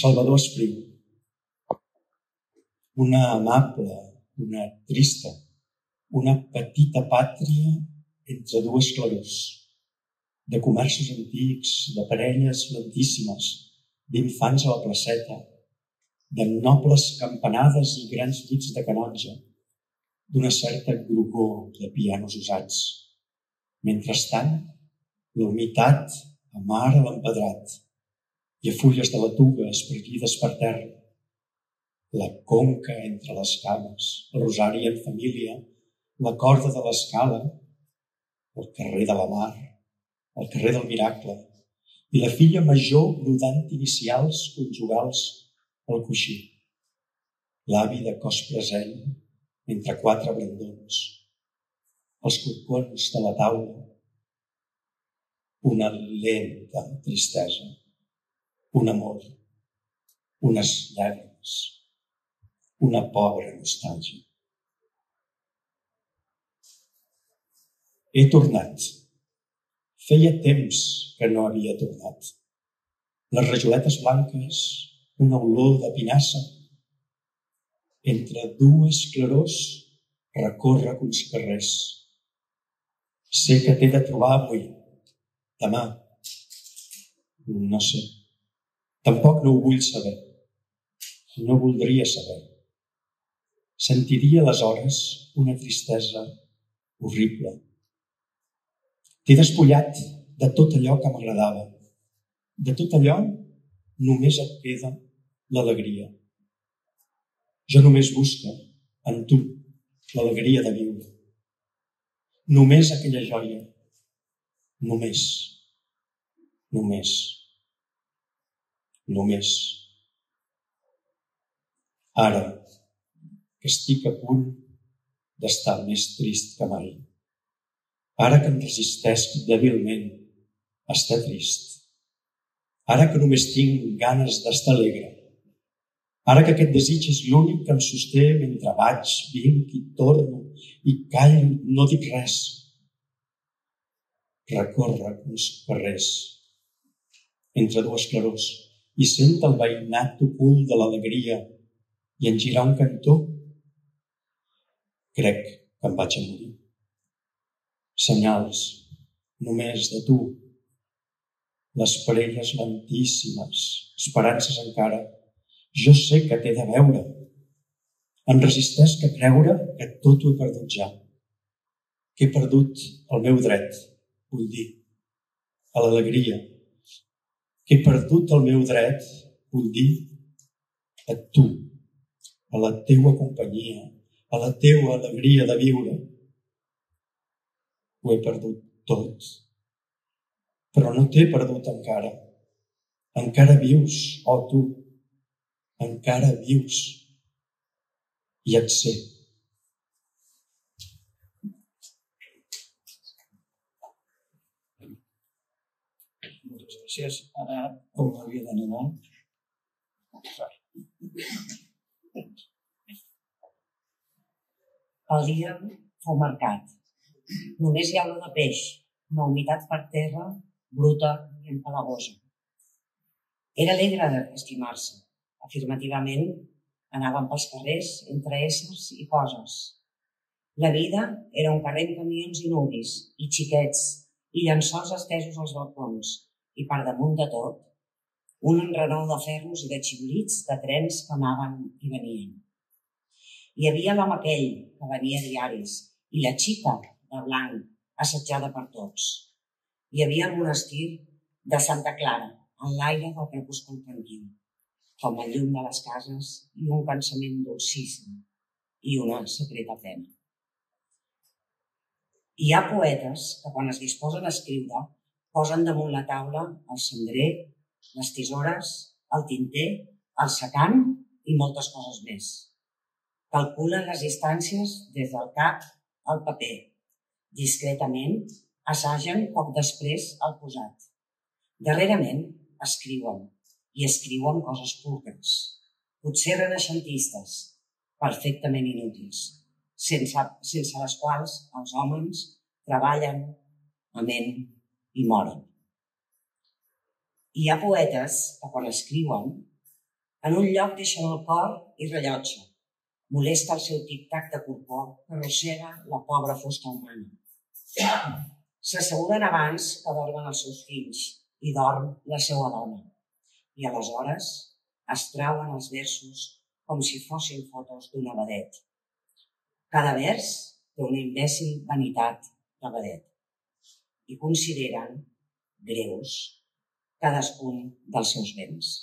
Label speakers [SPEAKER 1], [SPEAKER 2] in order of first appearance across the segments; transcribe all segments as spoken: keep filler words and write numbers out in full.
[SPEAKER 1] Salvador Espriu. Una amable, una trista, una petita pàtria entre dues clarors, de comerços antics, de parelles lentíssimes, d'infants a la placeta, de nobles campanades i grans llits de canonge, d'una certa grogor de pianos usats. Mentrestant, la humitat amara l'empedrat i a fulles de letuga espargides per terra, la conca entre les cames, el rosari en família, la corda de l'escala, el carrer de la mar, el carrer del miracle, i la filla major brodant inicials conjugals al coixí, l'avi de cos present entre quatre brandons, els corcons de la taula, una lenta tristesa, un amor, unes llàgrimes, una pobra nostàlgia. He tornat. Feia temps que no havia tornat. Les rajoletes blanques, una olor de pinassa. Entre dues clarors recorre uns carrers. Sé que t'he de trobar avui, demà. No sé. Tampoc no ho vull saber. No voldria saber. Sentiria aleshores una tristesa horrible. T'he despullat de tot allò que m'agradava. De tot allò només et queda l'alegria. Jo només busco en tu l'alegria de viure. Només aquella joia. Només. Només. Només. Ara, que estic a punt d'estar més trist que mai. Ara que em resistesc dèbilment a estar trist. Ara que només tinc ganes d'estar alegre. Ara que aquest desig és l'únic que em sosté mentre vaig, vinc i torno i callo, no dic res. Recorre uns carrers entre dues clarors i sent el veïnat ocult de l'alegria i en girar un cantó crec que em vaig a morir. Senyals només de tu, les parelles lentíssimes, esperances encara. Jo sé que t'he de veure. Em resistesc a creure que tot ho he perdut ja. Que he perdut el meu dret, vull dir, a l'alegria. Que he perdut el meu dret, vull dir, a tu, a la teua companyia, a la teua alegria de viure. Ho he perdut tot. Però no t'he perdut encara. Encara vius, oh tu. Encara vius. I et sé.
[SPEAKER 2] Moltes gràcies. Ara on hauria d'anar?
[SPEAKER 3] El dia fou marcat. Només hi ha olor de peix, una humitat per terra, bruta i empalagosa. Era alegre d'estimar-se. Afirmativament, anàvem pels carrers entre éssers i coses. La vida era un carrer amb camions i nuvis, i xiquets, i llençols estesos als balcons, i per damunt de tot, un enrenou de ferros i de xiulits de trens que anaven i venien. Hi havia l'home aquell, que venia a diaris, i la xica de blanc, assetjada per tots. Hi havia el monestir de Santa Clara, en l'aire del crepuscle tranquil, com el llum de les cases i un cansament dolcíssim i una secreta pena. Hi ha poetes que quan es disposen a escriure posen damunt la taula el cendrer, les tisores, el tinter, el secant i moltes coses més. Calculen les distàncies des del cap al paper. Discretament assagen poc després el posat. Darrerament escriuen, i escriuen coses pulcres, potser renaixentistes, perfectament inútils, sense, sense les quals els homes treballen, amen i moren. Hi ha poetes que quan escriuen En un lloc deixen el cor i rellotge. Molesta el seu tic-tac de corpor que arrossega la pobra fusta humana. S'asseguren abans que dormen els seus fills i dorm la seva dona. I aleshores es trauen els versos com si fossin fotos d'un abadet. Cada vers té una imbècil vanitat d'abadet i consideren greus cadascun dels seus béns.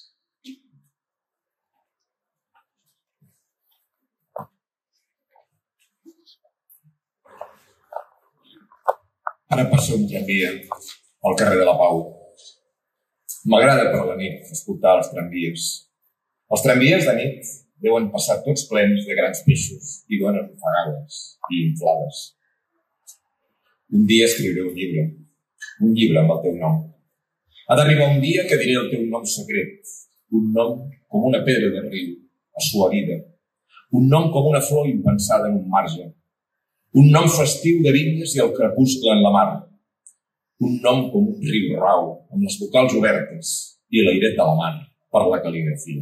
[SPEAKER 4] Ara passa un tramvia al carrer de la Pau. M'agrada per la nit escoltar els tramvies. Els tramvies de nit deuen passar tots plens de grans peixos i dones ofegades i inflades. Un dia escriuré un llibre, un llibre amb el teu nom. Ha d'arribar un dia que diré el teu nom secret, un nom com una pedra de riu, assuarida, un nom com una flor impensada en un marge, un nom festiu de vinyes i el crepuscle en la mar, un nom com un riu rau, amb les vocals obertes i l'airet de la mar per la cal·ligrafia.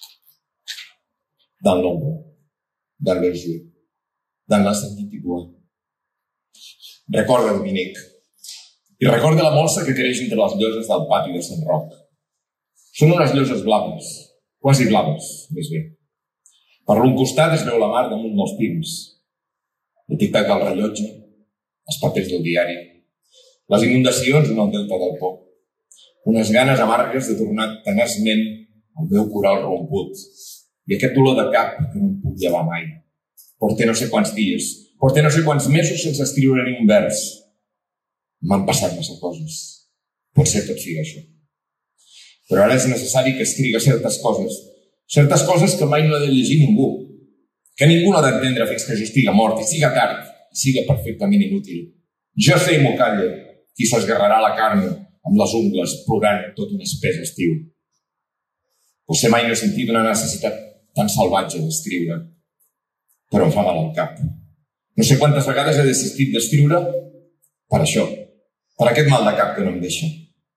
[SPEAKER 4] Dans l'ombre, dans les yeux, dans la sensibilitat. Recorda, Dominic, i recorda la molsa que creix entre les lloses del pati de Sant Roc. Són unes lloses blaves, quasi blaves, més bé. Per l'un costat es veu la mar damunt dels pins, el tic-tac del rellotge, els papers del diari, les inundacions en el delta del Po, unes ganes amargues de tornar tenaçment al meu coral romput i aquest dolor de cap que no em puc llevar mai. Porté no sé quants dies, porté no sé quants mesos sense escriure ni un vers. M'han passat massa coses. Potser tot sigui això. Però ara és necessari que escriga certes coses, certes coses que mai no ha de llegir ningú, que ningú no ha d'entendre fins que jo estigui mort i siga tard i siga perfectament inútil. Jo sé i m'ho calle qui s'esgarrarà la carn amb les ungles plorant tot un espès estiu. Potser mai no he sentit una necessitat tan salvatge d'escriure, però em fa mal al cap. No sé quantes vegades he desistit d'escriure per això, per aquest mal de cap que no em deixa.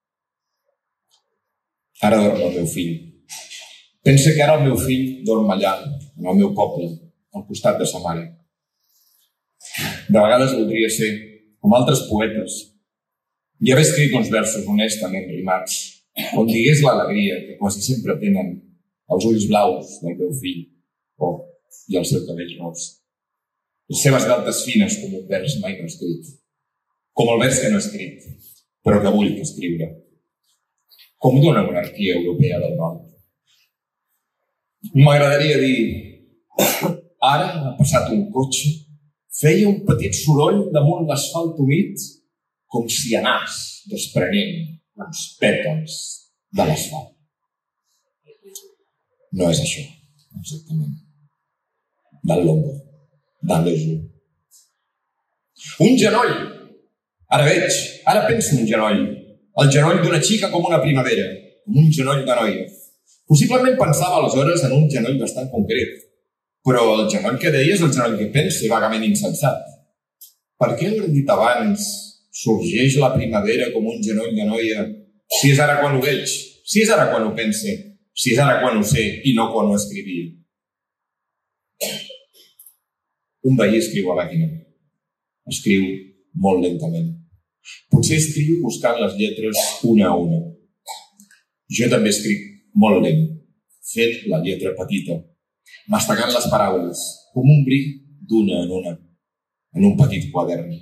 [SPEAKER 4] Ara dorm el meu fill. Pensa que ara el meu fill dorm allà, en el meu poble, al costat de sa mare. De vegades voldria ser, com altres poetes, i haver escrit uns versos honestament rimats, on digués l'alegria que quasi sempre tenen els ulls blaus del meu fill, oh, i el seu cabell ros. Les seves galtes fines com un vers mai no escrit, com el vers que no he escrit, però que vull que escriure, com d'una monarquia europea del nord. M'agradaria dir, ara ha passat un cotxe, feia un petit soroll damunt l'asfalt humit, com si anàs desprenent uns pètals de l'asfalt. No és això, exactament. Dans l'ombre, dans les yeux. Un genoll! Ara veig, ara penso en un genoll. El genoll d'una xica com una primavera, com un genoll de noia. Possiblement pensava aleshores en un genoll bastant concret, però el genoll que deia és el genoll que pensa i vagament insensat. Per què hauré dit abans sorgeix la primavera com un genoll de noia si és ara quan ho veig, si és ara quan ho pense, si és ara quan ho sé i no quan ho escrivia? Un veí escriu a màquina. Escriu molt lentament. Potser escriu buscant les lletres una a una. Jo també escric molt lent, fent la lletra petita, mastegant les paraules, com un bri d'una en una, en un petit quadern.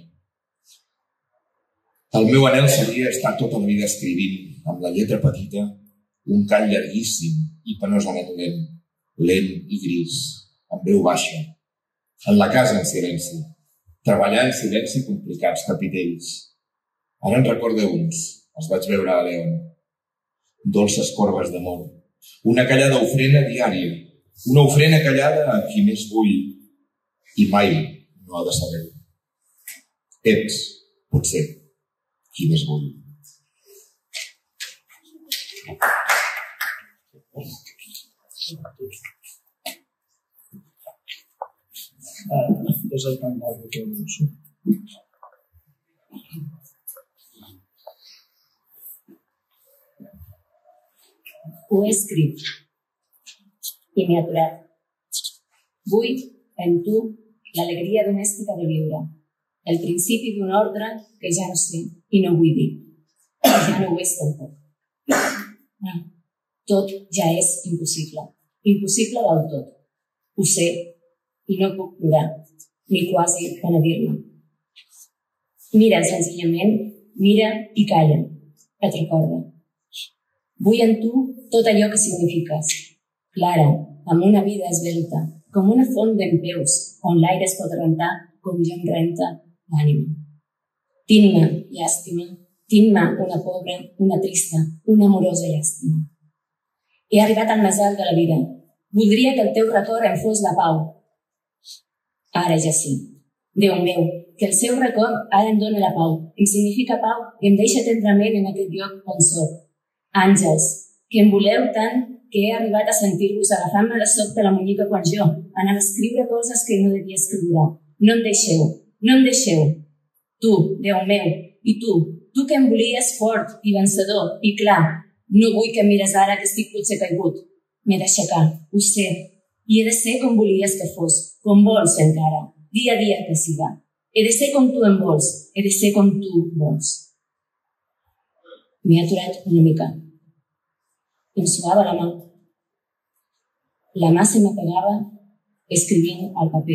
[SPEAKER 4] El meu anhel seria estar tota la vida escrivint, amb la lletra petita, un cant llarguíssim i penosament lent, lent i gris, amb veu baixa, en la casa en silenci, treballar en silenci complicats capitells. Ara en recordo uns, els vaig veure a León. Dolces corbes d'amor, una callada ofrena diària, una ofrena callada a qui més vull i mai no ha de saber-ho. Ets, potser, qui més vull.
[SPEAKER 2] És el cantar que ho
[SPEAKER 5] Ho he escrit. i m'he aturat. Vull, en tu, l'alegria domèstica de viure, el principi d'un ordre que ja no sé i no vull dir, que ja no ho és tampoc. No, tot ja és impossible, impossible del tot. Ho sé i no puc plorar, ni quasi penedir-me. Mira senzillament, mira i calla, et recorda. Vull en tu tot allò que signifiques, clara, amb una vida esvelta, com una font dempeus, on l'aire es pot rentar com jo em renta l'ànima. Tin-me, llàstima, tin-me una pobra, una trista, una amorosa llàstima. He arribat al més alt de la vida. Voldria que el teu record em fos la pau. Ara ja sí. Déu meu, que el seu record ara em dóna la pau, em significa pau i em deixa tendrament en aquest lloc on soc. Àngels, que em voleu tant que he arribat a sentir-vos agafant-me de sobte la muñeca quan jo anava a escriure coses que no devia escriure. No em deixeu, no em deixeu. Tu, Déu meu, i tu, tu que em volies fort i vencedor, i clar, no vull que em mires ara que estic potser caigut. M'he d'aixecar, ho sé, i he de ser com volies que fos, com vols encara, dia a dia que siga. He de ser com tu em vols, he de ser com tu vols. M'he aturat una mica. Em suava la mà. La mà se m'apagava escrivint al paper.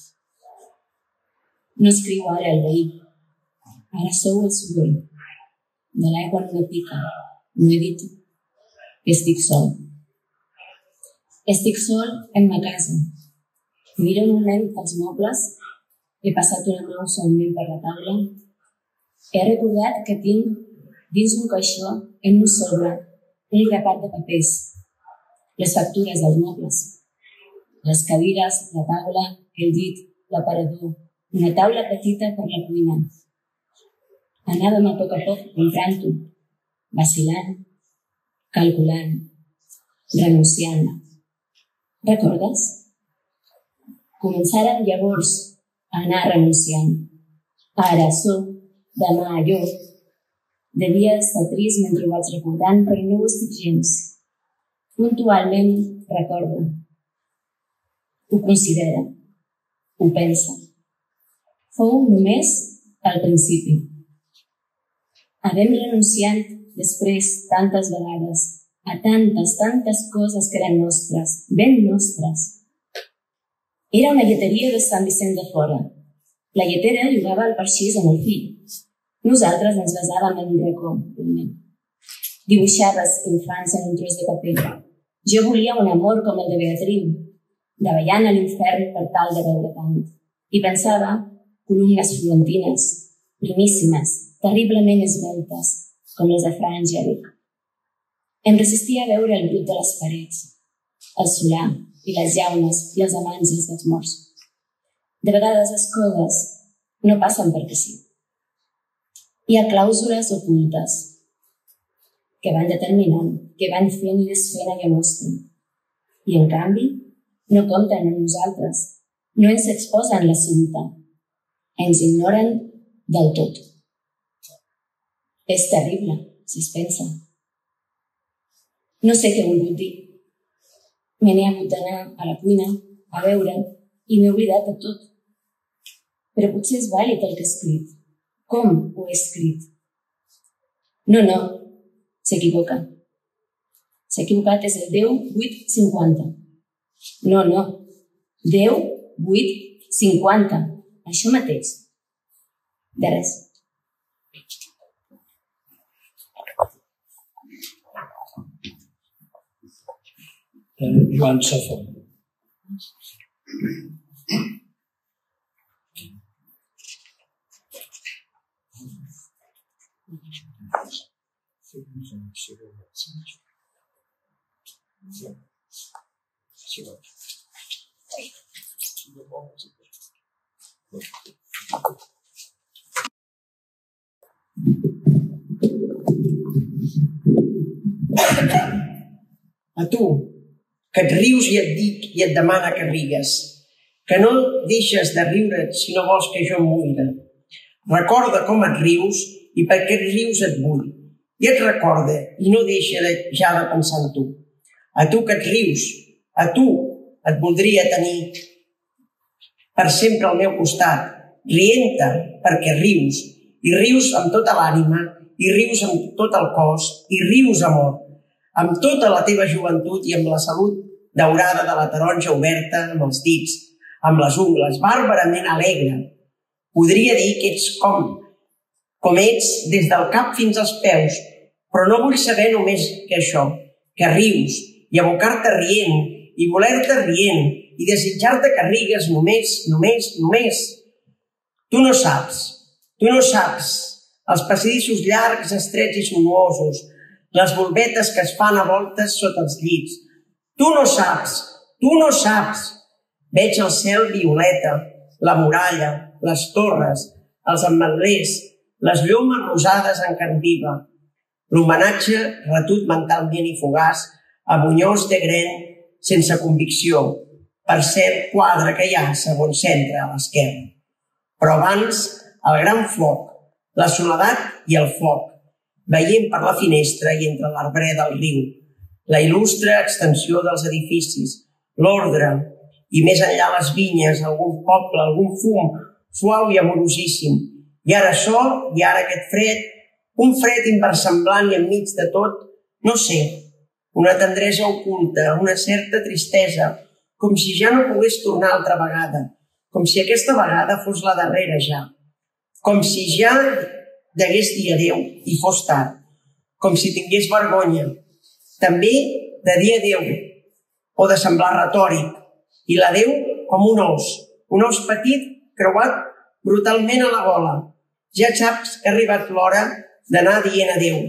[SPEAKER 5] No escriu ara el veí. Ara sou el soroll. De l'aigua en una pica. No he dit. Estic sol. Estic sol en ma casa. Miro un moment els mobles. He passat una mà suaument per la taula. He recordat que tinc dins un caixó en un sobre un grapat de papers, les factures dels mobles, les cadires, la taula, el llit, l'aparador, una taula petita per la cuina. Anàvem a poc a poc comprant-ho, vacil·lant, calculant, renunciant. Recordes? Començàrem llavors a anar renunciant. Ara sóc, demà allò. Devia estar trist mentre ho vaig recordant, però no ho estic gens. Puntualment recorda. Ho considera. Ho pensa. Fou només al principi. Havem renunciat després tantes vegades a tantes, tantes coses que eren nostres, ben nostres. Era una lleteria de Sant Vicent de Fora. La lletera jugava al parxís amb el fill. Nosaltres ens basàvem en un racó, realment. Dibuixaves infants en un tros de paper. Jo volia un amor com el de Beatriu, davallant a l'infern per tal de veure tant. I pensava columnes florentines, primíssimes, terriblement esveltes, com les de Fra Angèlic. Em resistia a veure el brut de les parets, el solar i les llaunes i els amansos dels morts. De vegades les coses no passen perquè sí. Hi ha clàusules ocultes que van determinant, que van fent i desfent allò nostre. I, en canvi, no compten amb nosaltres, no ens exposen l'assumpte, ens ignoren del tot. És terrible, si es pensa. No sé què he volgut dir. Me n'he hagut d'anar a la cuina a veure i m'he oblidat de tot. Però potser és vàlid el que he escrit. Com ho he escrit? No, no, s'equivoca. S'ha equivocat, és el deu vuit cinquanta. No, no, deu vuit cinquanta. Això mateix. De res.
[SPEAKER 1] Joan Safo.
[SPEAKER 6] A tu, que et rius i et dic i et demana que rigues, que no deixes de riure't si no vols que jo em muire. Recorda com et rius i per què et rius et vull. I et recorda i no deixa de, ja de pensar en tu. A tu que et rius, A tu et voldria tenir per sempre al meu costat, rient-te perquè rius, i rius amb tota l'ànima, i rius amb tot el cos, i rius, amor, amb tota la teva joventut i amb la salut daurada de la taronja oberta amb els dits, amb les ungles, bàrbarament alegre. Podria dir que ets com, com ets des del cap fins als peus, però no vull saber només que això, que rius, i abocar-te rient, i voler-te rient, i desitjar-te que rigues només, només, només. Tu no saps, tu no saps, els passadissos llargs, estrets i sinuosos, les volvetes que es fan a voltes sota els llits. Tu no saps, tu no saps. Veig el cel violeta, la muralla, les torres, els ametlers, les llomes rosades en carn viva. L'homenatge retut mentalment i fugaç a Muñoz de Gren sense convicció, per cert quadre que hi ha segon centre a l'esquerra. Però abans, el gran foc, la soledat i el foc, veient per la finestra i entre l'arbrer del riu, la il·lustre extensió dels edificis, l'ordre, i més enllà les vinyes, algun poble, algun fum, suau i amorosíssim. I ara sol, i ara aquest fred, un fred inversemblant i enmig de tot, no sé, una tendresa oculta, una certa tristesa, com si ja no pogués tornar altra vegada, com si aquesta vegada fos la darrera ja, com si ja degués dir adéu i fos tard, com si tingués vergonya, també de dir adéu o de semblar retòric, i l'adéu com un os, un os petit creuat brutalment a la gola. Ja saps que ha arribat l'hora d'anar dient adéu,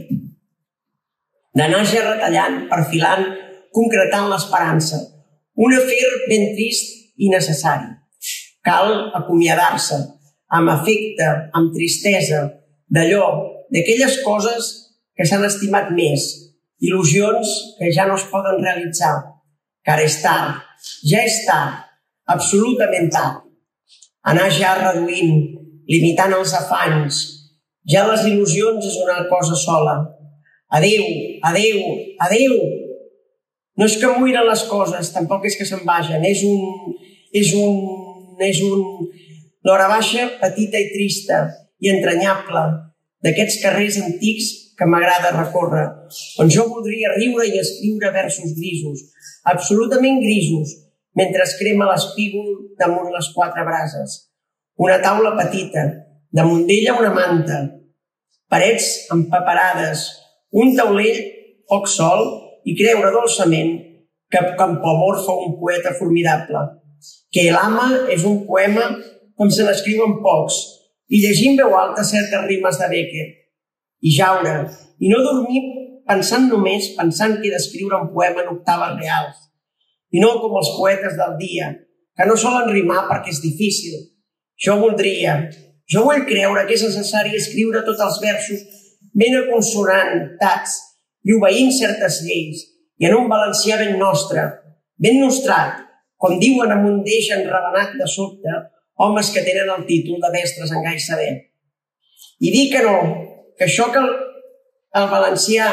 [SPEAKER 6] d'anar ja retallant, perfilant, concretant l'esperança, un afer ben trist i necessari. Cal acomiadar-se, amb afecte, amb tristesa, d'allò, d'aquelles coses que s'han estimat més, il·lusions que ja no es poden realitzar, que ara és tard, ja és tard, absolutament tard. Anar ja reduint, limitant els afanys, ja les il·lusions és una cosa sola. Adéu, adéu, adéu. No és que muiren les coses, tampoc és que se'n vagin, és un... és un... és un... l'hora baixa petita i trista i entranyable d'aquests carrers antics que m'agrada recórrer, on jo voldria riure i escriure versos grisos, absolutament grisos, mentre es crema l'espígol damunt les quatre brases. Una taula petita, damunt d'ella una manta, parets empaperades, un taulell poc sol i creure dolçament que Campoamor fou un poeta formidable, que l'ama és un poema com se n'escriuen pocs, i llegir en veu alta certes rimes de Becker, i jaure, i no dormir pensant només, pensant que he d'escriure un poema en octaves reals, i no com els poetes del dia, que no solen rimar perquè és difícil. Jo voldria, jo vull creure que és necessari escriure tots els versos ben consonantats i obeint certes lleis, i en un valencià ben nostre, ben nostrat, com diuen amb un deix enravenat de sobte, homes que tenen el títol de mestres en gai saber. I dir que no, que això que el, el valencià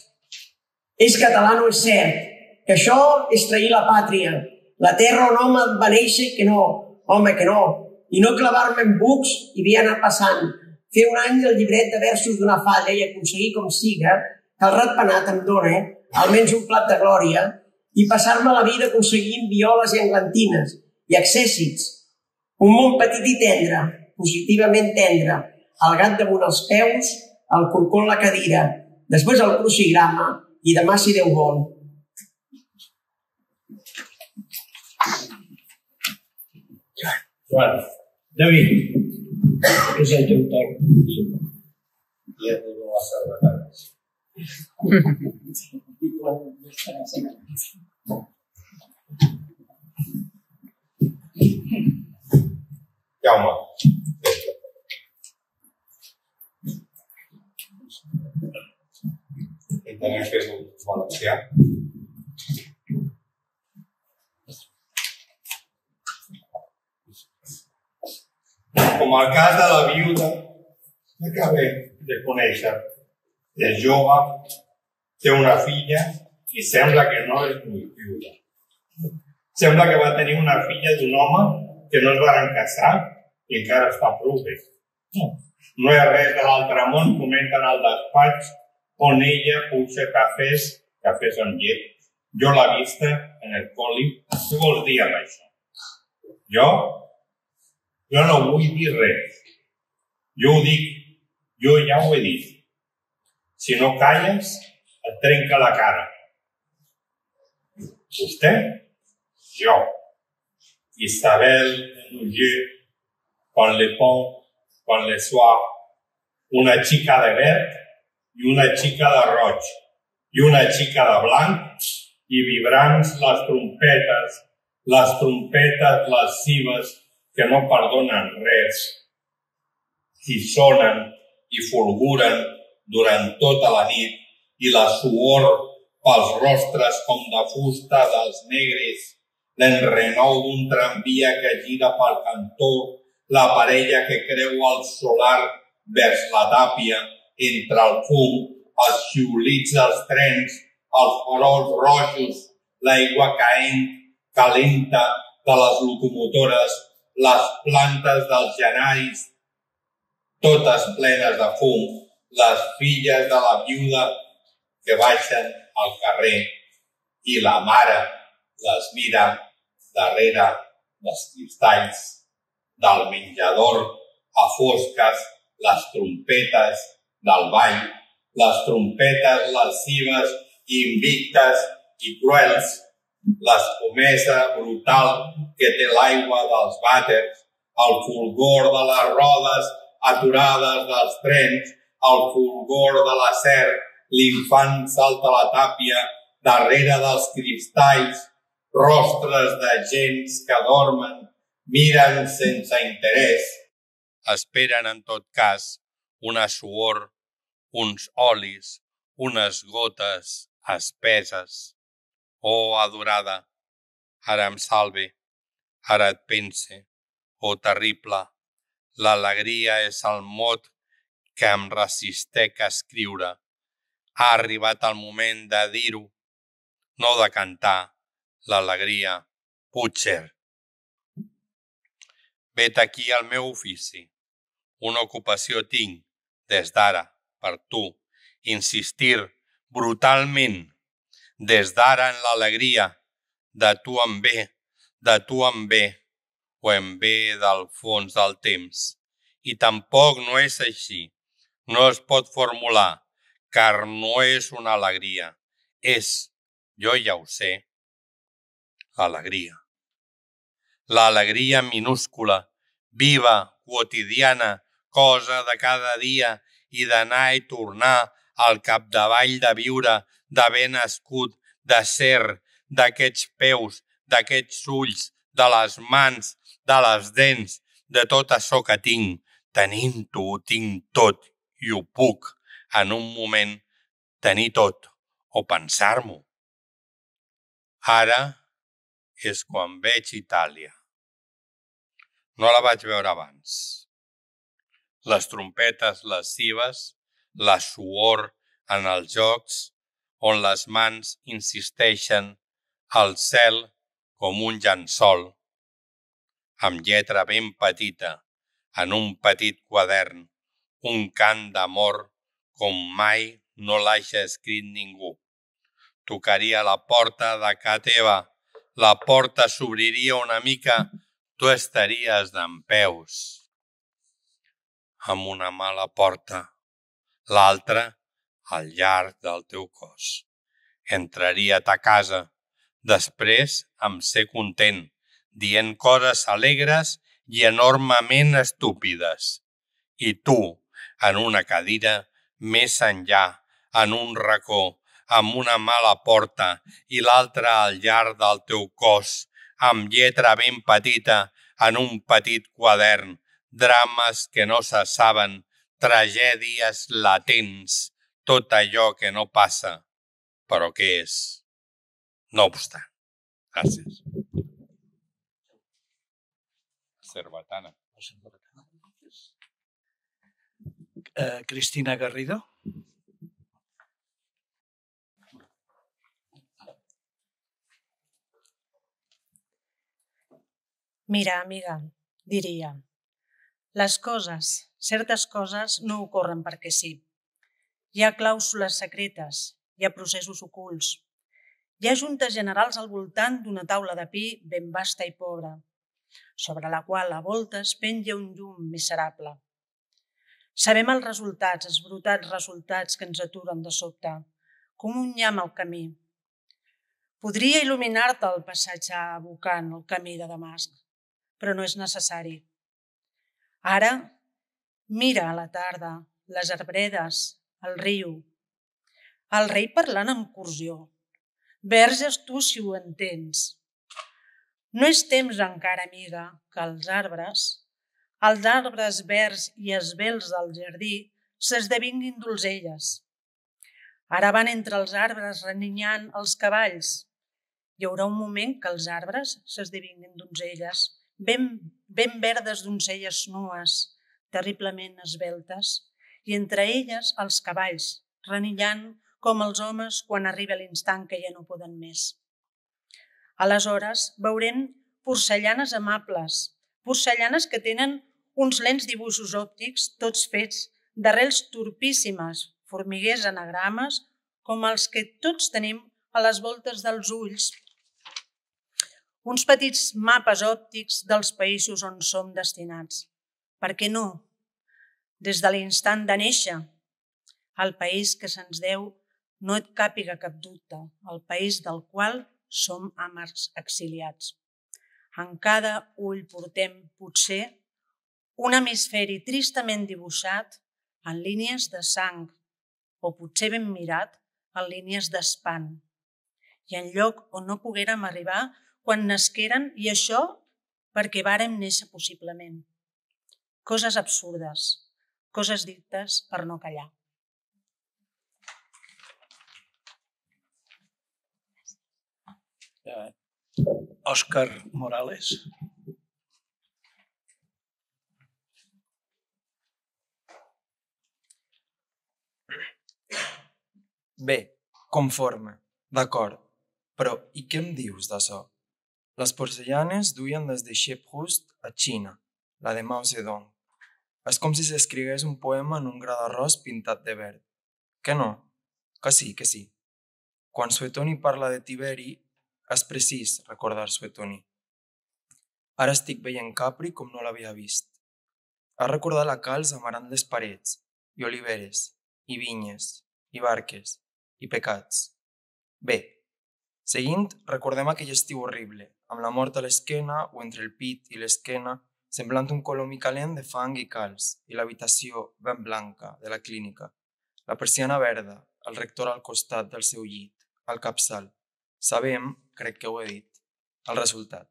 [SPEAKER 6] és català no és cert, que això és trair la pàtria, la terra on home va néixer i que no, home que no, i no clavar-me en bucs i havia anat passant, fer un any el llibret de versos d'una falla i aconseguir com siga que el ratpenat em dóna almenys un plat de glòria i passar-me la vida aconseguint violes i englantines i accèssits, un món petit i tendre, positivament tendre, el gat damunt els peus, el corcó en la cadira, després el crucigrama i demà si Déu vol.
[SPEAKER 2] Joan, David, és el teu torn.
[SPEAKER 7] I et dono les cervetades. Jaume. Entenem que és un valencià. Com el cas de la viuda que acabé de conèixer, és jove, té una filla i sembla que no és molt viuda. Sembla que va tenir una filla d'un home que no es varen casar i encara està prou bé. No hi ha res de l'altre món, comenten al despatx, on ella puja cafès, cafès amb llet. Jo l'he vista en el poli. Què vols dir amb això? Jo? Jo no vull dir res. Jo ho dic. Jo ja ho he dit. Si no calles, et trenca la cara. Vostè? Jo. Isabel, Roger, Juan Lepont, Juan Lesoir, una xica de verd i una xica de roig i una xica de blanc i vibrants les trompetes, les trompetes lascives que no perdonen res i sonen i fulguren durant tota la nit i la suor pels rostres com de fusta dels negres, l'enrenou d'un tramvia que gira pel cantó, la parella que creua el solar vers la tàpia, entre el fum, els xiulits dels trens, els farols rojos, l'aigua caent, calenta de les locomotores, les plantes dels genaris, totes plenes de fum, les filles de la viuda que baixen al carrer i la mare les mira darrere dels cristalls del menjador a fosques, les trompetes del ball, les trompetes lascives, invictes i cruels, l'escomesa brutal que té l'aigua dels vàters, el fulgor de les rodes aturades dels trens, el fulgor de l'acer, l'infant salta la tàpia darrere dels cristalls, rostres de gens que dormen, miren sense interès. Esperen, en tot cas, una suor, uns olis, unes gotes espeses. Oh, adorada, ara em salve, ara et pense, oh, terrible, l'alegria és el mot que em resistec a escriure. Ha arribat el moment de dir-ho, no de cantar, l'alegria. Puigcer. Vet aquí el meu ofici. Una ocupació tinc, des d'ara, per tu, insistir brutalment, des d'ara en l'alegria, de tu em ve, de tu em ve, o em ve del fons del temps. I tampoc no és així, no es pot formular, car no és una alegria, és, jo ja ho sé, l'alegria. L'alegria minúscula, viva, quotidiana, cosa de cada dia i d'anar i tornar al capdavall de viure, d'haver nascut, de ser, d'aquests peus, d'aquests ulls, de les mans, de les dents, de tot això que tinc. Tenint-ho, ho tinc tot i ho puc, en un moment, tenir tot o pensar-m'ho. Ara és quan veig Itàlia. No la vaig veure abans. Les trompetes lascives, la suor en els jocs, on les mans insisteixen al cel com un llençol, amb lletra ben petita, en un petit quadern, un cant d'amor com mai no l'hagi escrit ningú. Tocaria la porta de ca teva, la porta s'obriria una mica, tu estaries dempeus. Amb una mà a la porta, l'altra al llarg del teu cos. Entraria a ta casa, després em sé content, dient coses alegres i enormement estúpides. I tu, en una cadira, més enllà, en un racó, amb una mà a la porta i l'altra al llarg del teu cos, amb lletra ben petita en un petit quadern, drames que no se saben, tragèdies latents, tot allò que no passa, però que és. No obstant. Gràcies. Cerbatana.
[SPEAKER 2] Uh, Cristina Garrido.
[SPEAKER 8] Mira, amiga, diria, les coses, certes coses, no ocorren perquè sí. Hi ha clàusules secretes, hi ha processos ocults. Hi ha juntes generals al voltant d'una taula de pi ben vasta i pobra, sobre la qual a voltes penja un llum miserable. Sabem els resultats, els brutats resultats que ens aturen de sobte, com un llamp al camí. Podria il·luminar-te el passatge abocant el camí de Damasc, però no és necessari. Ara, mira a la tarda, les arbredes, el riu, el rei parlant amb corsió. Verges tu si ho entens. No és temps encara, amiga, que els arbres, els arbres verds i esvelts del jardí, s'esdevinguin donzelles. Ara van entre els arbres reninyant els cavalls. Hi haurà un moment que els arbres s'esdevinguin donzelles, ben, ben verdes donzelles nues, terriblement esveltes, i entre elles els cavalls, renillant com els homes quan arriba l'instant que ja no poden més. Aleshores veurem porcellanes amables, porcellanes que tenen uns lents dibuixos òptics tots fets d'arrels torpíssimes, formiguers anagrames, com els que tots tenim a les voltes dels ulls. Uns petits mapes òptics dels països on som destinats. Per què no? Des de l'instant de néixer, el país que se'ns deu no et càpiga cap dubte, el país del qual som amargs exiliats. En cada ull portem, potser, un hemisferi tristament dibuixat en línies de sang, o potser ben mirat en línies d'espant. I en lloc on no poguérem arribar quan nasqueren, i això perquè vàrem néixer possiblement. Coses absurdes, coses dites per no callar.
[SPEAKER 2] Òscar Morales.
[SPEAKER 9] Bé, conforme, d'acord, però i què em dius d'açò? Les porcellanes duien des de Cheprust a Xina, la de Mao Zedong. És com si s'escrigués un poema en un gra d'arròs pintat de verd. Que no? Que sí, que sí. Quan Suetoni parla de Tiberi, és precís recordar Suetoni. Ara estic veient Capri com no l'havia vist. Ha recordat la calç amarant les parets, i oliveres, i vinyes, i barques, i pecats. Bé, seguint, recordem aquell estiu horrible, amb la mort a l'esquena o entre el pit i l'esquena, semblant un colomí calent de fang i calç, i l'habitació ben blanca de la clínica, la persiana verda, el rector al costat del seu llit, al capçal. Sabem, crec que ho he dit, el resultat.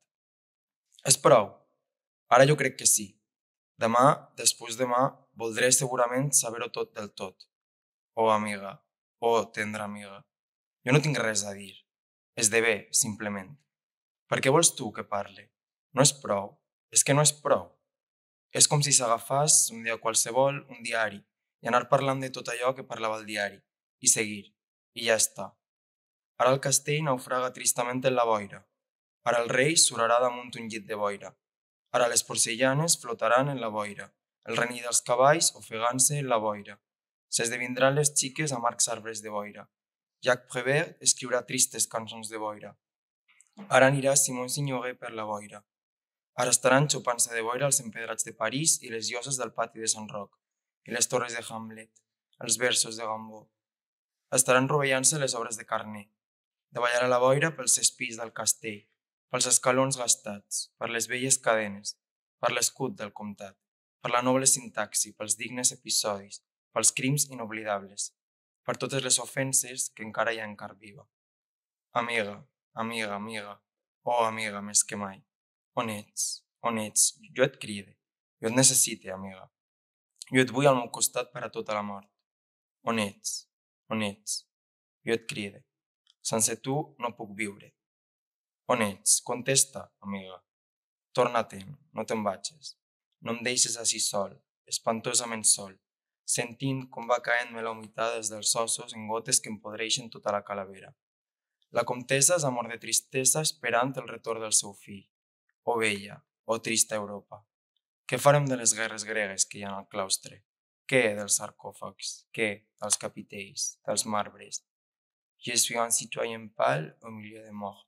[SPEAKER 9] És prou? Ara jo crec que sí. Demà, després demà, voldré segurament saber-ho tot del tot. Oh, amiga, oh, tendra amiga. Jo no tinc res a dir. Esdevé, simplement. Per què vols tu que parle? No és prou. És que no és prou. És com si s'agafàs un dia qualsevol, un diari, i anar parlant de tot allò que parlava el diari, i seguir, i ja està. Ara el castell naufraga tristament en la boira. Ara el rei surarà damunt un llit de boira. Ara les porcellanes flotaran en la boira, el renir dels cavalls ofegant-se en la boira. S'esdevindran les xiques amargs arbres de boira. Jacques Prévert escriurà tristes cançons de boira. Ara anirà Simon Signoret per la boira. Ara estaran xopant-se de boira els empedrats de París i les lloses del pati de Sant Roc, i les torres de Hamlet, els versos de Gambó. Estaran rovellant-se les obres de Carné. Davallarà la boira pels espills del castell, pels escalons gastats, per les velles cadenes, per l'escut del comtat, per la noble sintaxi, pels dignes episodis, pels crims inoblidables, per totes les ofenses que encara hi ha en carn viva. Amiga, amiga, amiga, oh amiga, més que mai. On ets? On ets? Jo et cride. Jo et necessite, amiga. Jo et vull al meu costat per a tota la mort. On ets? On ets? Jo et cride. Sense tu no puc viure. On ets? Contesta, amiga. Torna-te'n, no te'n vagis. No em deixes així sol, espantosament sol, sentint com va caent-me la humitat des dels ossos en gotes que em podreixen tota la calavera. La comtessa és amor de tristesa esperant el retorn del seu fill. Oh vella, o trista Europa? Què farem de les guerres gregues que hi ha al claustre? Què dels sarcòfags? Què dels capitells, dels marbres? Je suis un citoyen pâle au milieu de morts.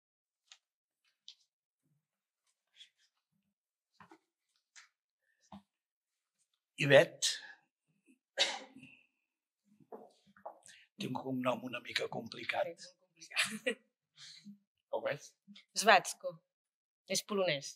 [SPEAKER 2] Ivet, tinc un nom una mica complicat. Ho veig?
[SPEAKER 10] Svatsko. És polonès.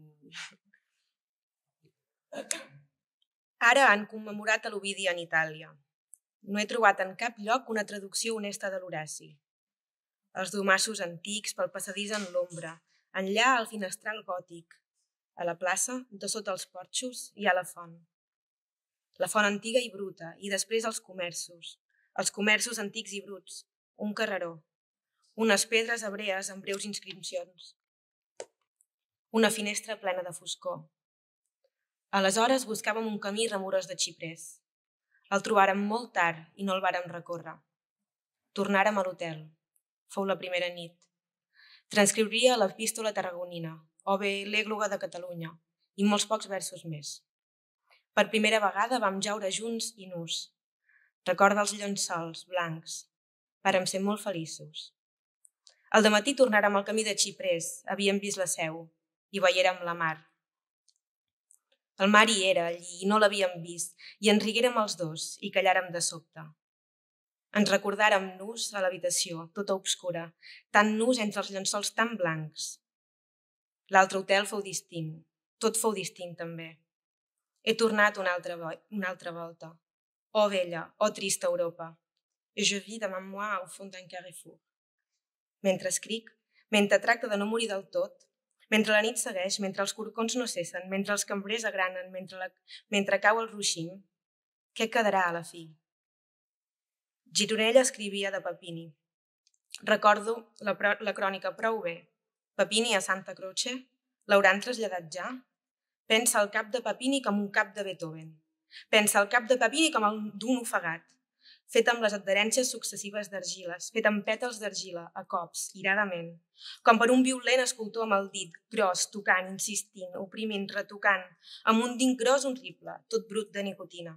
[SPEAKER 10] Ara han commemorat a l'Ovidi en Itàlia. No he trobat en cap lloc una traducció honesta de l'Horaci. Els domassos antics pel passadís en l'ombra, enllà al finestral gòtic. A la plaça, de sota els porxos, hi ha la font. La font antiga i bruta, i després els comerços. Els comerços antics i bruts. Un carreró. Unes pedres hebrees amb breus inscripcions. Una finestra plena de foscor. Aleshores buscàvem un camí remorós de xiprers. El trobàrem molt tard i no el vàrem recórrer. Tornàrem a l'hotel. Fou la primera nit. Transcriuria l'epístola tarragonina, o bé l'Ègloga de Catalunya, i molts pocs versos més. Per primera vegada vam jaure junts i nus. Recorda els llençols blancs. Vàrem ser molt feliços. Al dematí tornàrem al camí de xiprers, havíem vist la seu, i veiérem la mar. El mar hi era allí i no l'havíem vist, i ens riguérem els dos i callàrem de sobte. Ens recordàrem nus a l'habitació, tota obscura, tan nus entre els llençols tan blancs. L'altre hotel fou distint, tot fou distint també. He tornat una altra, una altra volta. Oh vella, oh trista Europa. Et je vis devant moi au fond d'un carrefour. Mentre escric, mentre tracta de no morir del tot, mentre la nit segueix, mentre els corcons no cessen, mentre els cambrers agranen, mentre, la, mentre cau el ruixim, què quedarà a la fi? Gironella escrivia de Papini. Recordo la, la crònica prou bé. Papini a Santa Croce? L'hauran traslladat ja? Pensa al cap de Papini com un cap de Beethoven. Pensa al cap de Papini com el d'un ofegat, fet amb les adherències successives d'argiles, fet amb pètals d'argila, a cops, iradament, com per un violent escultor amb el dit, gros, tocant, insistint, oprimint, retocant, amb un dit gros horrible, tot brut de nicotina.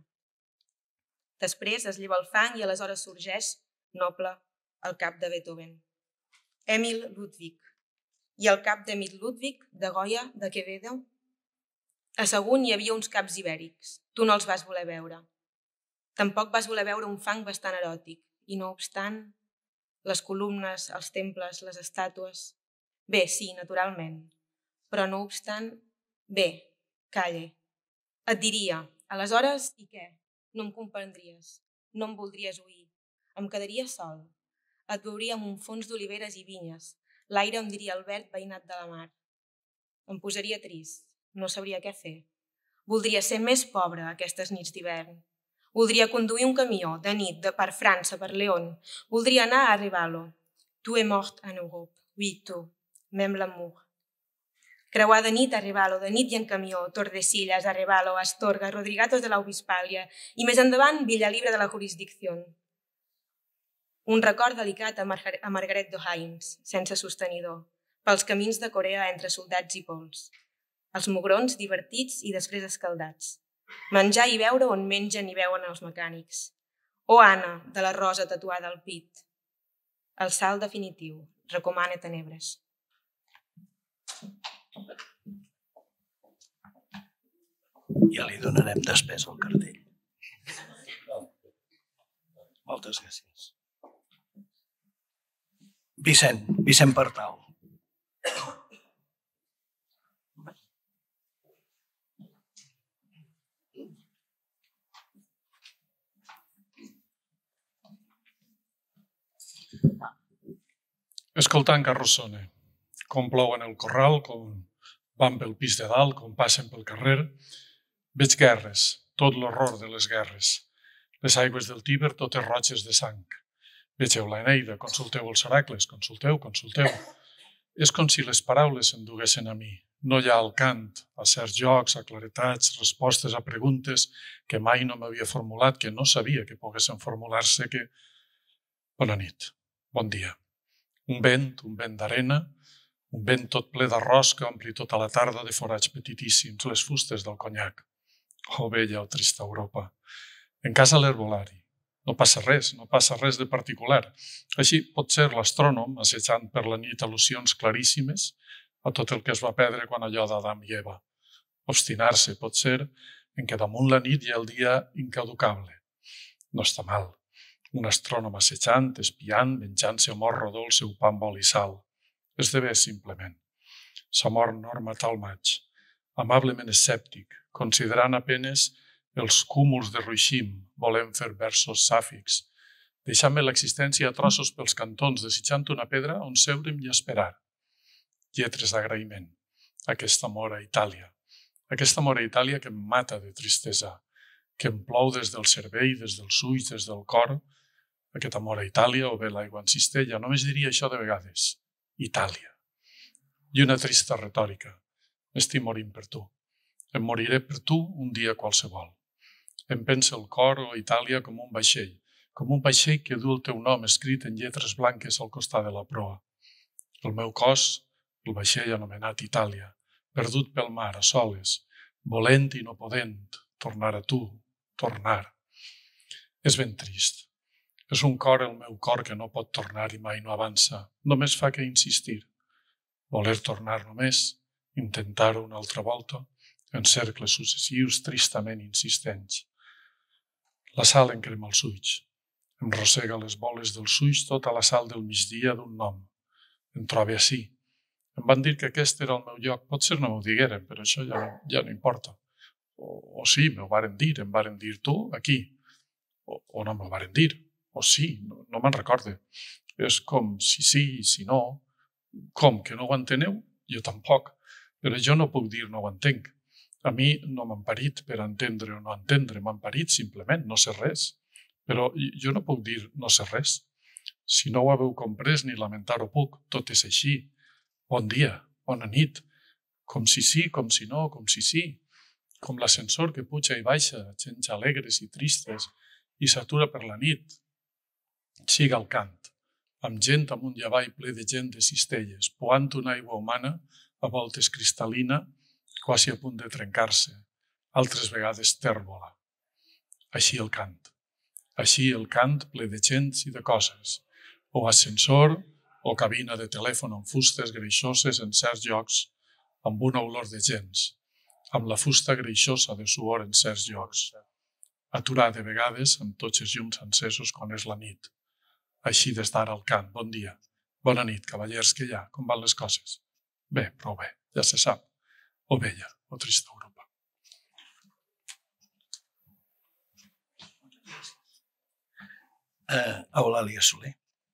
[SPEAKER 10] Després es lleva el fang i aleshores sorgeix, noble, el cap de Beethoven. Emil Ludwig. I el cap d'Emil Ludwig, de Goya, de Quevedo? A Sagunt hi havia uns caps ibèrics. Tu no els vas voler veure. Tampoc vas voler veure un fang bastant eròtic. I no obstant, les columnes, els temples, les estàtues... Bé, sí, naturalment. Però no obstant... Bé, calle. Et diria, aleshores, i què? No em comprendries. No em voldries oir. Em quedaria sol. Et veuria amb un fons d'oliveres i vinyes. L'aire em diria el verd veïnat de la mar. Em posaria trist. No sabria què fer. Voldria ser més pobre aquestes nits d'hivern. Voldria conduir un camió de nit de per França, per León. Voldria anar a Rivalo. Tu es mort en Europe. Oui, tu. Même l'amour. Creuar de nit a Rivalo, de nit i en camió, Tordesillas, a Rivalo, Astorga, Rodrigatos de la Obispàlia i més endavant Villa Libre de la Jurisdicció. Un record delicat a, Margar a Margaret d'Ohains, sense sostenidor, pels camins de Corea entre soldats i pols. Els mugrons divertits i després escaldats. Menjar i beure on mengen i beuen els mecànics. O Anna, de la rosa tatuada al pit. El salt definitiu. Recomana tenebres.
[SPEAKER 2] Ja li donarem després el cartell. Moltes gràcies. Vicent, Vicent Partal.
[SPEAKER 11] Escoltant Carrossone, com plou en el corral, com van pel pis de dalt, com passen pel carrer, veig guerres, tot l'horror de les guerres. Les aigües del Tíber totes roges de sang. Vegeu l'Eneida, consulteu els oracles, consulteu, consulteu. És com si les paraules s'enduguessin a mi. No hi ha al cant, a certs jocs, a claretats, respostes a preguntes que mai no m'havia formulat, que no sabia que poguessin formular-se, que... Bona nit, bon dia. Un vent, un vent d'arena, Un vent tot ple d'arròs que ompli tota la tarda de forats petitíssims, les fustes del conyac. Oh, vella o trista Europa. En casa l'herbolari. No passa res, no passa res de particular. Així pot ser l'astrònom assajant per la nit al·lusions claríssimes a tot el que es va perdre quan allò d'Adam i Eva. Obstinar-se pot ser en què damunt la nit hi ha el dia incaducable. No està mal. Un astrònom assajant, espiant, menjant-se a mort rodó el seu pa amb oli i sal. Esdevé simplement. S'ha mort Norma Talmadge, amablement escèptic, considerant apenes els cúmuls de Ruixim, volent fer versos sàfics, deixant-me l'existència a trossos pels cantons, desitjant una pedra on seure'm i esperar. Lletres d'agraïment. Aquest amor a Itàlia. Aquest amor a Itàlia que em mata de tristesa, que em plou des del cervell, des dels ulls, des del cor. Aquest amor a Itàlia, o bé l'aigua en cistella, només diria això de vegades. Itàlia. I una trista retòrica. M'estic morint per tu. Em moriré per tu un dia qualsevol. Em pensa el cor o Itàlia com un vaixell, com un vaixell que du el teu nom escrit en lletres blanques al costat de la proa. El meu cos, el vaixell anomenat Itàlia, perdut pel mar a soles, volent i no podent, tornar a tu, tornar. És ben trist. És un cor, el meu cor, que no pot tornar i mai no avança. Només fa que insistir. Voler tornar només, intentar-ho una altra volta, en cercles successius tristament insistents. La sal em crema els ulls. Em rossega les boles dels ulls tota la sal del migdia d'un nom. Em trobe ací. Em van dir que aquest era el meu lloc. Potser no m'ho digueren, però això ja no, ja no importa. O, o sí, m'ho varen dir. Em varen dir tu, aquí. O, o no m'ho varen dir. O sí, no, no me'n recorde. És com si sí i si no. Com, que no ho enteneu? Jo tampoc. Però jo no puc dir no ho entenc. A mi no m'han parit per entendre o no entendre. M'han parit simplement, no sé res. Però jo no puc dir no sé res. Si no ho haveu comprès ni lamentar-ho puc, tot és així. Bon dia, bona nit. Com si sí, com si no, com si sí. Com l'ascensor que puja i baixa, gens alegres i tristes, i s'atura per la nit. Siga el cant, amb gent amunt i avall ple de gent de cistelles, poant una aigua humana, a voltes cristal·lina, quasi a punt de trencar-se, altres vegades tèrbola. Així el cant. Així el cant ple de gens i de coses. O ascensor, o cabina de telèfon amb fustes greixoses en certs llocs, amb una olor de gens, amb la fusta greixosa de suor en certs llocs. Aturar de vegades amb tots els llums encesos quan és la nit. Així des d'ara el cant. Bon dia. Bona nit, cavallers, que hi ha? Com van les coses? Bé, prou bé, ja se sap. O vella, o trista Europa.
[SPEAKER 2] Uh, Eulàlia Soler.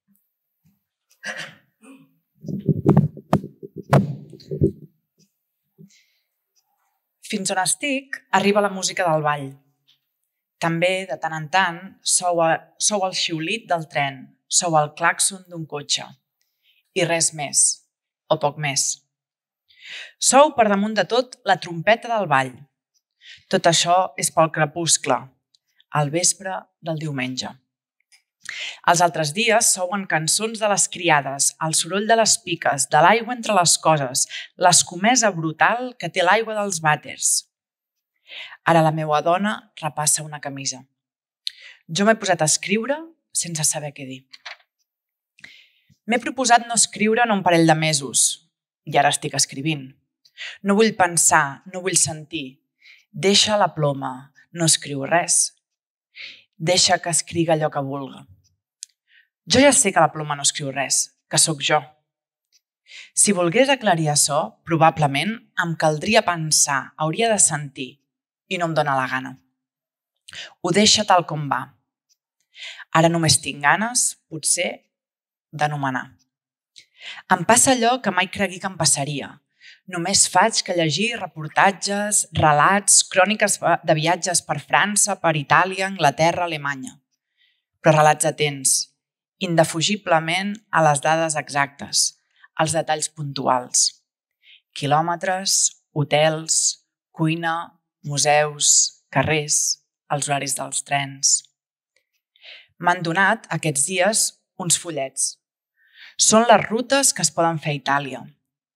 [SPEAKER 12] Fins on estic, arriba la música del ball. També, de tant en tant, sou, a, sou el xiulit del tren, sou el clàxon d'un cotxe. I res més, o poc més. Sou, per damunt de tot, la trompeta del ball. Tot això és pel crepuscle, al vespre del diumenge. Els altres dies souen cançons de les criades, el soroll de les piques, de l'aigua entre les coses, l'escomesa brutal que té l'aigua dels vàters. Ara la meua dona repassa una camisa. Jo m'he posat a escriure sense saber què dir. M'he proposat no escriure en un parell de mesos i ara estic escrivint. No vull pensar, no vull sentir. Deixa la ploma, no escriu res. Deixa que escriga allò que vulga. Jo ja sé que la ploma no escriu res, que sóc jo. Si volgués aclarir això, probablement em caldria pensar, hauria de sentir, i no em dóna la gana. Ho deixa tal com va. Ara només tinc ganes, potser, d'anomenar. Em passa allò que mai cregui que em passaria. Només faig que llegir reportatges, relats, cròniques de viatges per França, per Itàlia, Anglaterra, Alemanya. Però relats atents, indefugiblement a les dades exactes, als detalls puntuals. Quilòmetres, hotels, cuina, museus, carrers, els horaris dels trens. M'han donat aquests dies uns fullets. Són les rutes que es poden fer a Itàlia.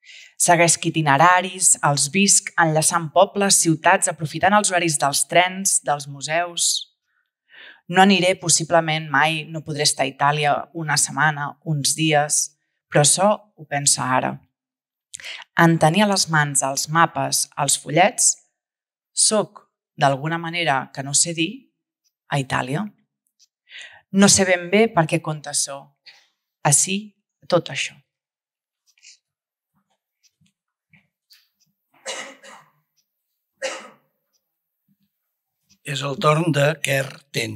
[SPEAKER 12] Seguesc itineraris, els visc, enllaçant pobles, ciutats, aprofitant els horaris dels trens, dels museus. No aniré, possiblement, mai, no podré estar a Itàlia una setmana, uns dies, però això ho penso ara. En tenir a les mans els mapes, els fullets, soc, d'alguna manera que no sé dir, a Itàlia. No sé ben bé per què conta això. Així, tot això.
[SPEAKER 2] És el torn de Quer Ten.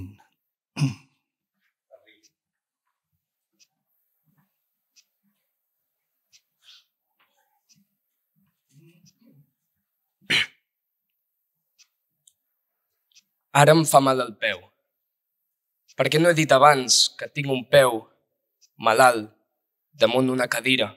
[SPEAKER 13] Ara em fa mal el peu. Per què no he dit abans que tinc un peu malalt damunt una cadira?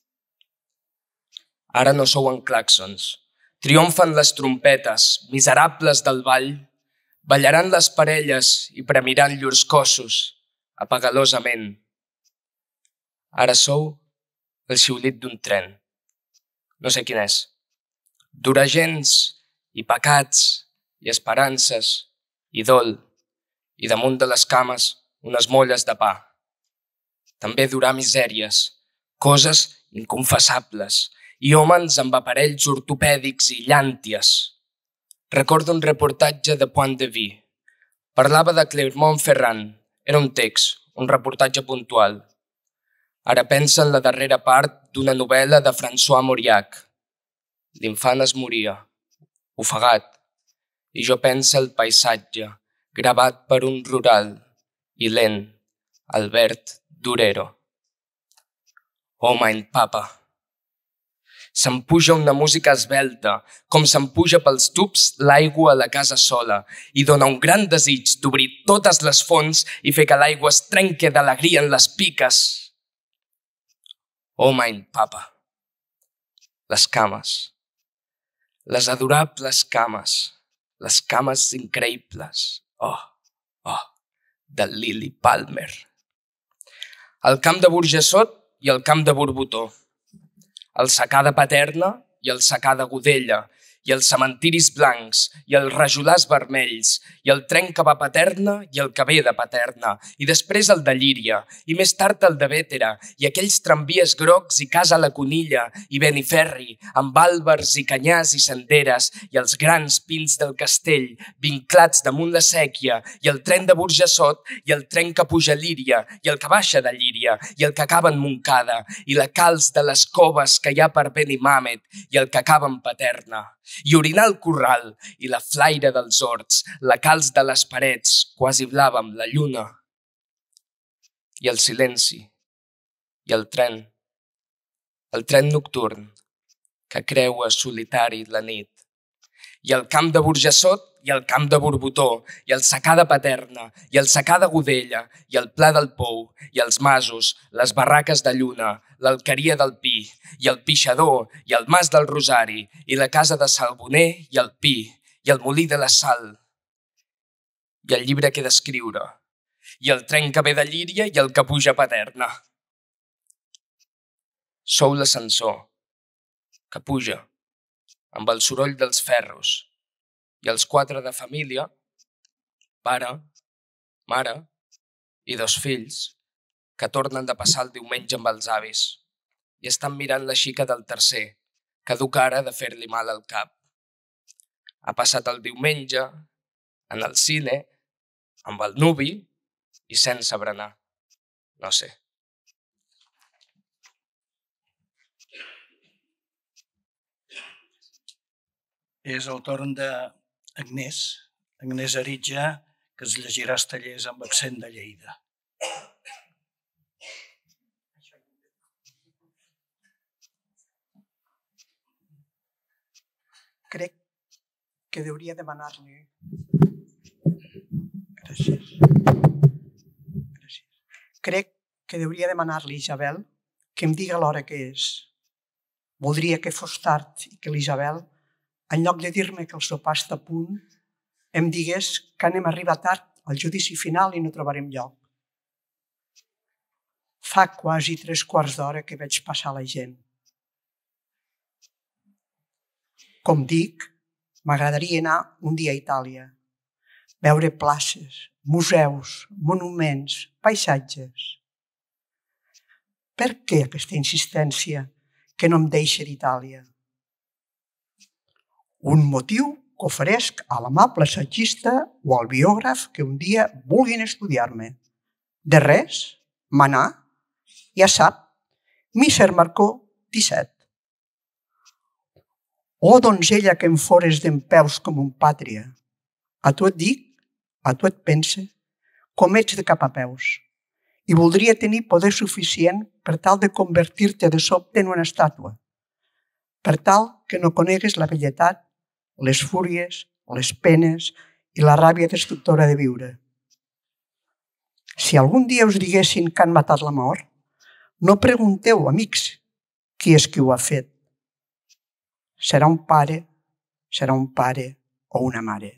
[SPEAKER 13] Ara no souen clàxons. Triomfen les trompetes, miserables del ball. Ballaran les parelles i premiran llurs cossos, apagalosament. Ara sou el xiulit d'un tren. No sé quin és. Durà gens i pecats i esperances i dol, i damunt de les cames unes molles de pa. També durà misèries, coses inconfessables, i hòmens amb aparells ortopèdics i llànties. Recordo un reportatge de Point de Vie. Parlava de Clermont-Ferrand. Era un text, un reportatge puntual. Ara pensa en la darrera part d'una novel·la de François Mauriac. L'infant es moria, ofegat, i jo penso el paisatge, gravat per un rural i lent, Albert Durero. Oh, mein Papa! Se'm puja una música esvelta, com se'm puja pels tubs l'aigua a la casa sola, i dona un gran desig d'obrir totes les fonts i fer que l'aigua es trenque d'alegria en les piques. Oh, mein Papa! Les cames. Les adorables cames. Les cames increïbles. Oh, oh, de Lily Palmer. El camp de Burjassot i el camp de Borbotó. El secà de Paterna i el secà de Godella, i els cementiris blancs, i els rajolars vermells, i el tren que va a Paterna i el que ve de Paterna, i després el de Llíria, i més tard el de Bétera, i aquells tramvies grocs i Casa la Conilla, i Beniferri, amb àlbers i canyars i senderes, i els grans pins del castell, vinclats damunt la sèquia, i el tren de Burjassot, i el tren que puja a Llíria, i el que baixa de Llíria, i el que acaba en Montcada, i la calç de les coves que hi ha per Benimàmet, i el que acaba en Paterna. I orinar al corral, i la flaire dels horts, la calç de les parets, quasi blava amb la lluna. I el silenci, i el tren, el tren nocturn, que creua solitari la nit. I el camp de Burjassot, i el camp de Borbotó, i el secà de Paterna, i el secà de Godella, i el Pla del Pou, i els masos, les barraques de lluna, l'alqueria del Pi, i el Pixador, i el Mas del Rosari, i la casa de Salboner, i el Pi, i el molí de la Sal, i el llibre que he d'escriure, i el tren que ve de Llíria i el que puja a Paterna. Sou l'ascensor, que puja, amb el soroll dels ferros, i els quatre de família, pare, mare i dos fills, que tornen de passar el diumenge amb els avis i estan mirant la xica del tercer, que du cara de fer-li mal al cap. Ha passat el diumenge en el cine, amb el nuvi i sense berenar. No sé.
[SPEAKER 2] És el torn d'Agnès, Agnès Aritja, que es llegirà els tallers amb accent de Lleida.
[SPEAKER 6] Crec que deuria demanar-li... Gràcies. Gràcies. Crec que deuria demanar-li, Isabel, que em diga l'hora que és. Voldria que fos tard i que l'Isabel, en lloc de dir-me que el sopar està a punt, em digués que anem a arribar tard al judici final i no trobarem lloc. Fa quasi tres quarts d'hora que veig passar la gent. Com dic, m'agradaria anar un dia a Itàlia, veure places, museus, monuments, paisatges. Per què aquesta insistència que no em deixa d'Itàlia? Un motiu que oferesc a l'amable assagista o al biògraf que un dia vulguin estudiar-me. De res, manar, ja sap, Misser Marcó, disset. Oh, donzella que em fores dempeus com un pàtria, a tu et dic, a tu et pense, com ets de cap a peus, i voldria tenir poder suficient per tal de convertir-te de sobte en una estàtua, per tal que no conegues la velletat, les fúries, les penes i la ràbia destructora de viure. Si algun dia us diguessin que han matat la mort, no pregunteu, amics, qui és qui ho ha fet. Serà un pare, serà un pare o una mare.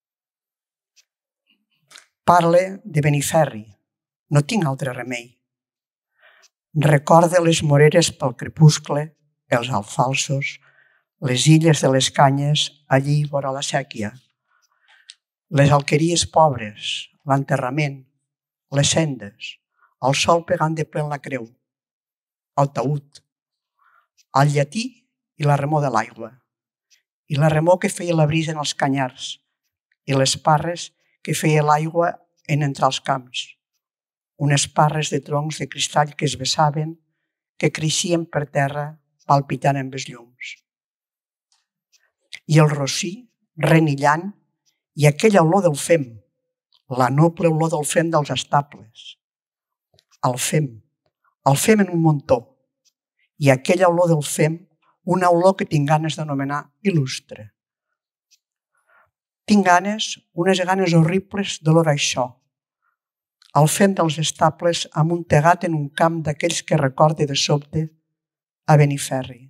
[SPEAKER 6] Parle de Beniferri, no tinc altre remei. Recorde les moreres pel crepuscle, els alfalsos, les illes de les canyes allí vora la sèquia, les alqueries pobres, l'enterrament, les sendes, el sol pegant de ple en la creu, el taüt, el llatí i la remor de l'aigua, i la remor que feia la brisa en els canyars, i les parres que feia l'aigua en entre els camps, unes parres de troncs de cristall que es vessaven, que creixien per terra palpitant amb els llums. I el rossí, renillant, i aquella olor del fem, la noble olor del fem dels estables. El fem, el fem en un muntó, i aquella olor del fem, una olor que tinc ganes d'anomenar il·lustre. Tinc ganes, unes ganes horribles d'olor a això, el fem dels estables amuntegat en un camp d'aquells que recorde de sobte a Beniferri.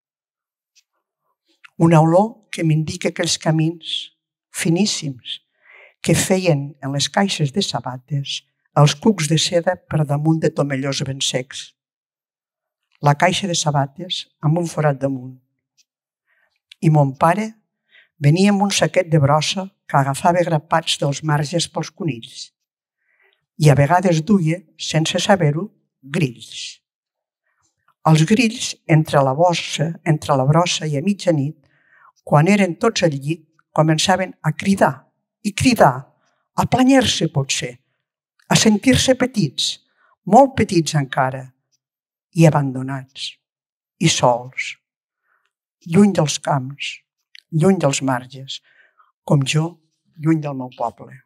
[SPEAKER 6] Una olor que m'indica aquells camins finíssims que feien en les caixes de sabates els cucs de seda per damunt de tomellós ben secs. La caixa de sabates amb un forat damunt. I mon pare venia amb un saquet de brossa que agafava grapats dels marges pels conills i a vegades duia, sense saber-ho, grills. Els grills, entre la bossa, entre la brossa i a mitjanit, quan eren tots al llit, començaven a cridar i cridar, a planyar-se potser, a sentir-se petits, molt petits encara, i abandonats, i sols, lluny dels camps, lluny dels marges, com jo, lluny del meu poble.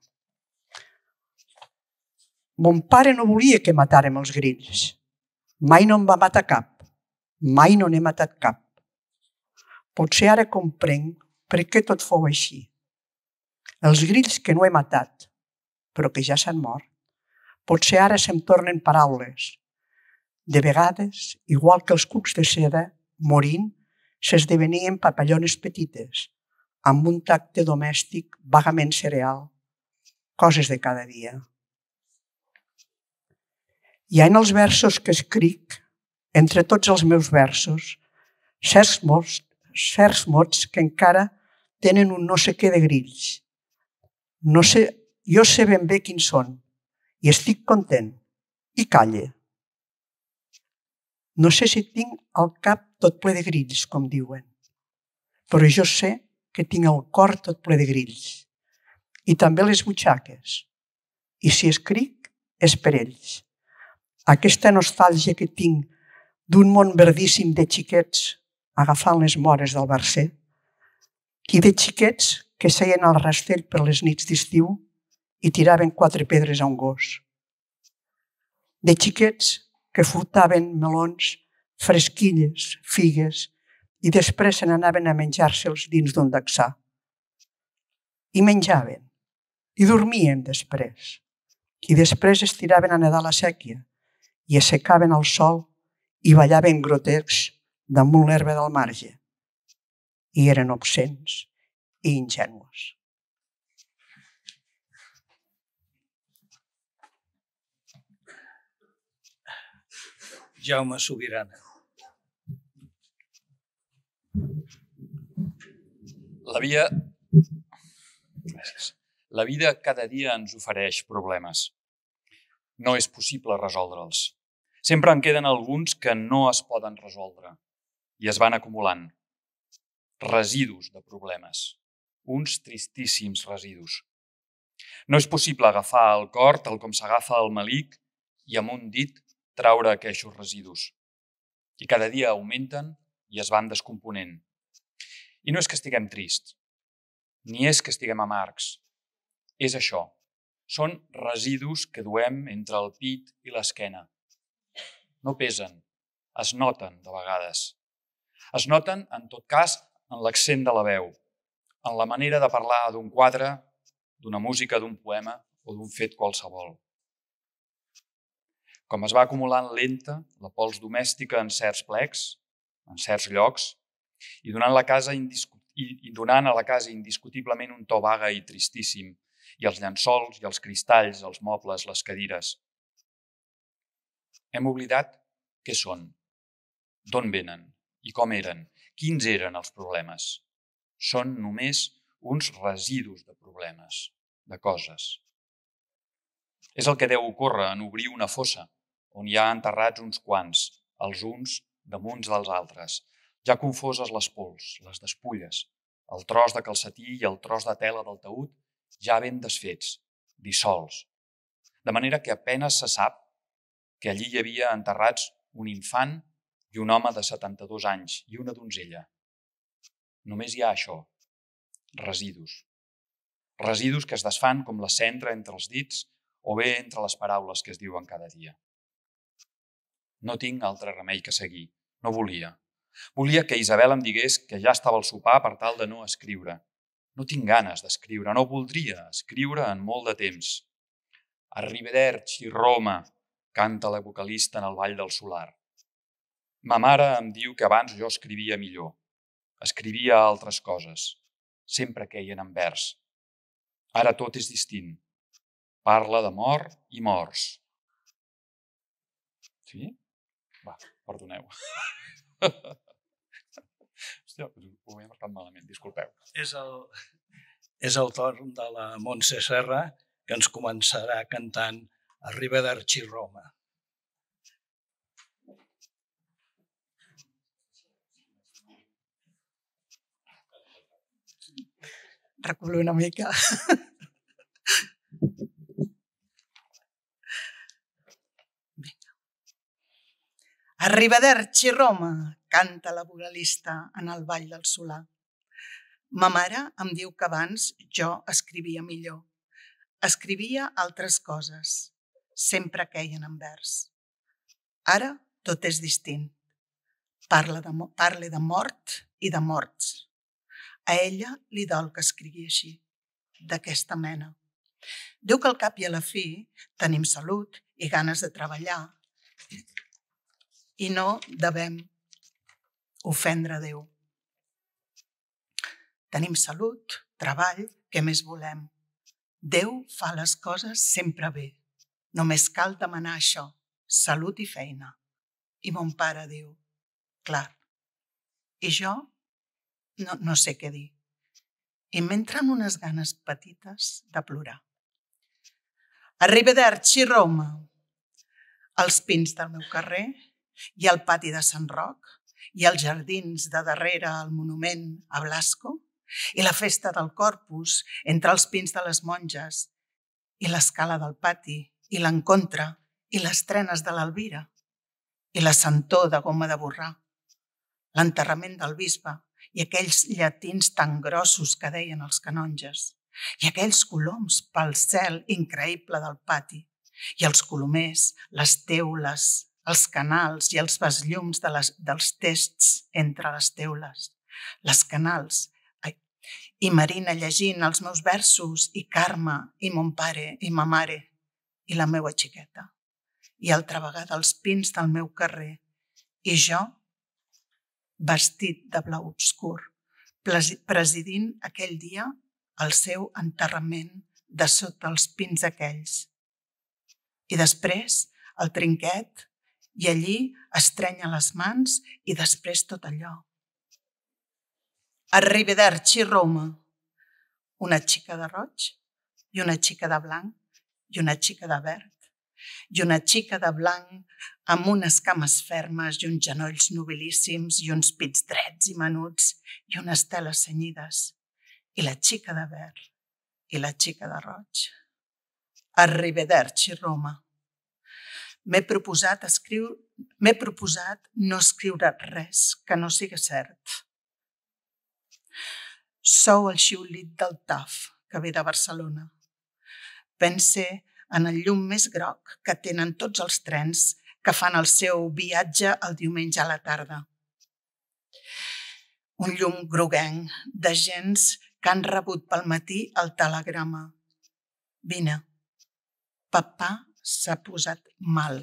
[SPEAKER 6] Mon pare no volia que matàrem els grills. Mai no en va matar cap. Mai no n'he matat cap. Potser ara comprenc per què tot fou així. Els grills que no he matat, però que ja s'han mort, potser ara se'm tornen paraules. De vegades, igual que els cucs de seda, morint, s'esdevenien papallones petites, amb un tacte domèstic vagament cereal, coses de cada dia. Hi ha en els versos que escric, entre tots els meus versos, certs mots, certs mots que encara tenen un no sé què de grills. No sé, jo sé ben bé quins són i estic content i calle. No sé si tinc el cap tot ple de grills, com diuen, però jo sé que tinc el cor tot ple de grills i també les butxaques. I si escric, és per ells. Aquesta nostàlgia que tinc d'un món verdíssim de xiquets agafant les mores del Barcer i de xiquets que seien al rastell per les nits d'estiu i tiraven quatre pedres a un gos. De xiquets que furtaven melons, fresquilles, figues i després se n'anaven a menjar-se'ls dins d'un daxà. I menjaven, i dormien després, i després es tiraven a nedar a la sèquia i assecaven al sol i ballaven grotescs damunt l'herba del marge. I eren obscens i ingenus.
[SPEAKER 2] Jaume Subirana.
[SPEAKER 14] La vida... Gràcies. La vida cada dia ens ofereix problemes. No és possible resoldre'ls. Sempre en queden alguns que no es poden resoldre i es van acumulant. Residus de problemes. Uns tristíssims residus. No és possible agafar el cor tal com s'agafa el melic i amb un dit traure aquests residus. I cada dia augmenten i es van descomponent. I no és que estiguem trists, ni és que estiguem amargs. És això. Són residus que duem entre el pit i l'esquena. No pesen, es noten de vegades. Es noten, en tot cas, en l'accent de la veu, en la manera de parlar d'un quadre, d'una música, d'un poema o d'un fet qualsevol. Com es va acumulant lenta la pols domèstica en certs plecs, en certs llocs, i donant, la casa indiscu... i donant a la casa indiscutiblement un to vaga i tristíssim, i els llençols, i els cristalls, els mobles, les cadires. Hem oblidat què són, d'on venen i com eren, quins eren els problemes. Són només uns residus de problemes, de coses. És el que deu ocórrer en obrir una fossa, on hi ha enterrats uns quants, els uns damunt dels altres, ja confoses les pols, les despulles, el tros de calcetí i el tros de tela del taüt ja ben desfets, dissolts, de manera que apenes se sap que allí hi havia enterrats un infant i un home de setanta-dos anys i una donzella. Només hi ha això, residus. Residus que es desfan com la cendra entre els dits o bé entre les paraules que es diuen cada dia. No tinc altre remei que seguir, no volia. Volia que Isabel em digués que ja estava al sopar per tal de no escriure. No tinc ganes d'escriure, no voldria escriure en molt de temps. Arrivederci, Roma, canta la vocalista en el Ball del Solar. Ma mare em diu que abans jo escrivia millor. Escrivia altres coses. Sempre queien en vers. Ara tot és distint. Parla de mort i morts. Sí? Va, perdoneu. Hòstia, ho he marcat malament, disculpeu.
[SPEAKER 2] És el, és el torn de la Montse Serra, que ens començarà cantant Arrivederci Roma.
[SPEAKER 15] Reculo una mica. Arrivederci Roma, canta la vocalista en el Ball del Solar. Ma mare em diu que abans jo escrivia millor. Escrivia altres coses, sempre queien en vers. Ara tot és distint. Parla de, parle de mort i de morts. A ella li dol que escrigui així, d'aquesta mena. Diu que al cap i a la fi tenim salut i ganes de treballar i no devem ofendre Déu. Tenim salut, treball, què més volem? Déu fa les coses sempre bé. Només cal demanar això, salut i feina. I mon pare diu, clar. I jo no, no sé què dir. I m'entren unes ganes petites de plorar. Arrivederci Roma. Els pins del meu carrer i el pati de Sant Roc i els jardins de darrere al monument a Blasco i la festa del Corpus entre els pins de les monges i l'escala del pati i l'encontre i les trenes de l'Alvira i la sentor de goma de borrar, l'enterrament del bisbe i aquells llatins tan grossos que deien els canonges i aquells coloms pel cel increïble del pati i els colomers, les teules, els canals i els besllums de les, dels tests entre les teules, les canals, ai, i Marina llegint els meus versos, i Carme, i mon pare, i ma mare, i la meua xiqueta, i altra vegada els pins del meu carrer, i jo, vestit de blau obscur, presidint aquell dia el seu enterrament de sota els pins aquells. I després el trinquet, i allí estrenya les mans i després tot allò. Arrivederci Roma. Una xica de roig i una xica de blanc i una xica de verd i una xica de blanc amb unes cames fermes i uns genolls nobilíssims i uns pits drets i menuts i unes teles cenyides. I la xica de verd i la xica de roig. Arrivederci Roma. M'he proposat, escriure, m'he proposat no escriure res que no sigui cert. Sou el xiulit del T A F, que ve de Barcelona. Pense en el llum més groc que tenen tots els trens que fan el seu viatge el diumenge a la tarda. Un llum groguenc de gens que han rebut pel matí el telegrama. Vine, papà s'ha posat mal.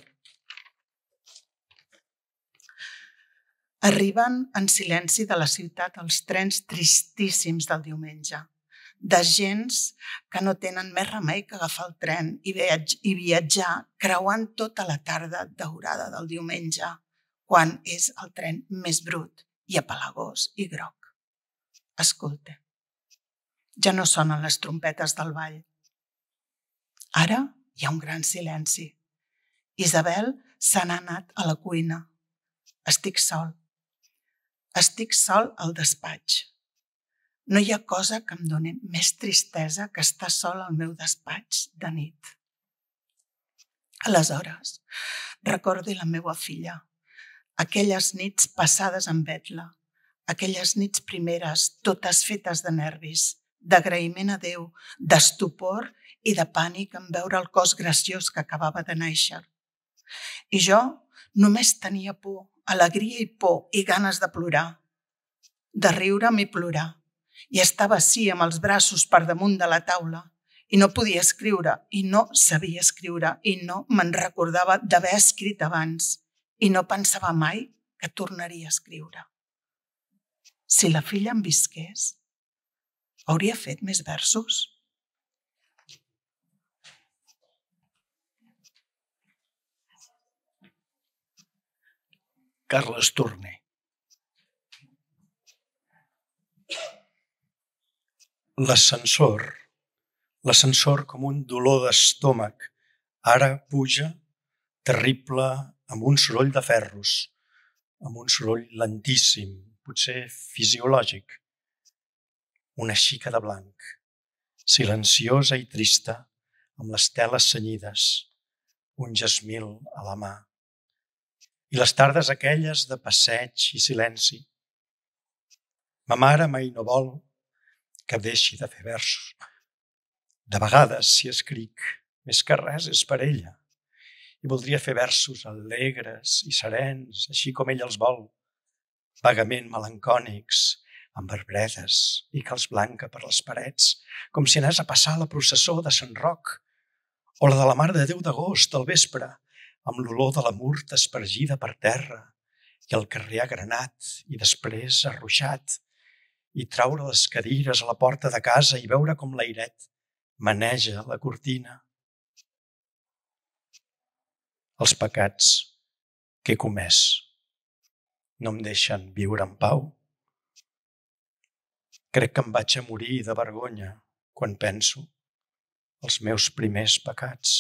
[SPEAKER 15] Arriben en silenci de la ciutat els trens tristíssims del diumenge, de gens que no tenen més remei que agafar el tren i viatjar creuant tota la tarda daurada del diumenge, quan és el tren més brut i apalagós i groc. Escolta, ja no sonen les trompetes del ball. Ara hi ha un gran silenci. Isabel se n'ha anat a la cuina. Estic sol. Estic sol al despatx. No hi ha cosa que em doni més tristesa que estar sol al meu despatx de nit. Aleshores, recordo la meva filla, aquelles nits passades en vetla, aquelles nits primeres, totes fetes de nervis, d'agraïment a Déu, d'estupor i de pànic en veure el cos graciós que acabava de néixer. I jo només tenia por, alegria i por i ganes de plorar, de riure'm i plorar. I estava així amb els braços per damunt de la taula i no podia escriure i no sabia escriure i no me'n recordava d'haver escrit abans i no pensava mai que tornaria a escriure. Si la filla em visqués, hauria fet més versos?
[SPEAKER 2] Carles Torner. L'ascensor, l'ascensor com un dolor d'estómac, ara puja, terrible, amb un soroll de ferros, amb un soroll lentíssim, potser fisiològic. Una xica de blanc, silenciosa i trista, amb les teles cenyides, un gesmil a la mà. I les tardes aquelles de passeig i silenci. Ma mare mai no vol que deixi de fer versos. De vegades, si escric, més que res és per ella. I voldria fer versos alegres i serens, així com ella els vol, vagament melancònics, amb arbredes i calç blanca per les parets, com si anés a passar la processó de Sant Roc, o la de la Mare de Déu d'agost al vespre, amb l'olor de la murta espargida per terra i el carrer agranat i després arruixat, i traure les cadires a la porta de casa i veure com l'airet maneja la cortina. Els pecats que he comès no em deixen viure en pau. Crec que em vaig a morir de vergonya quan penso els meus primers pecats.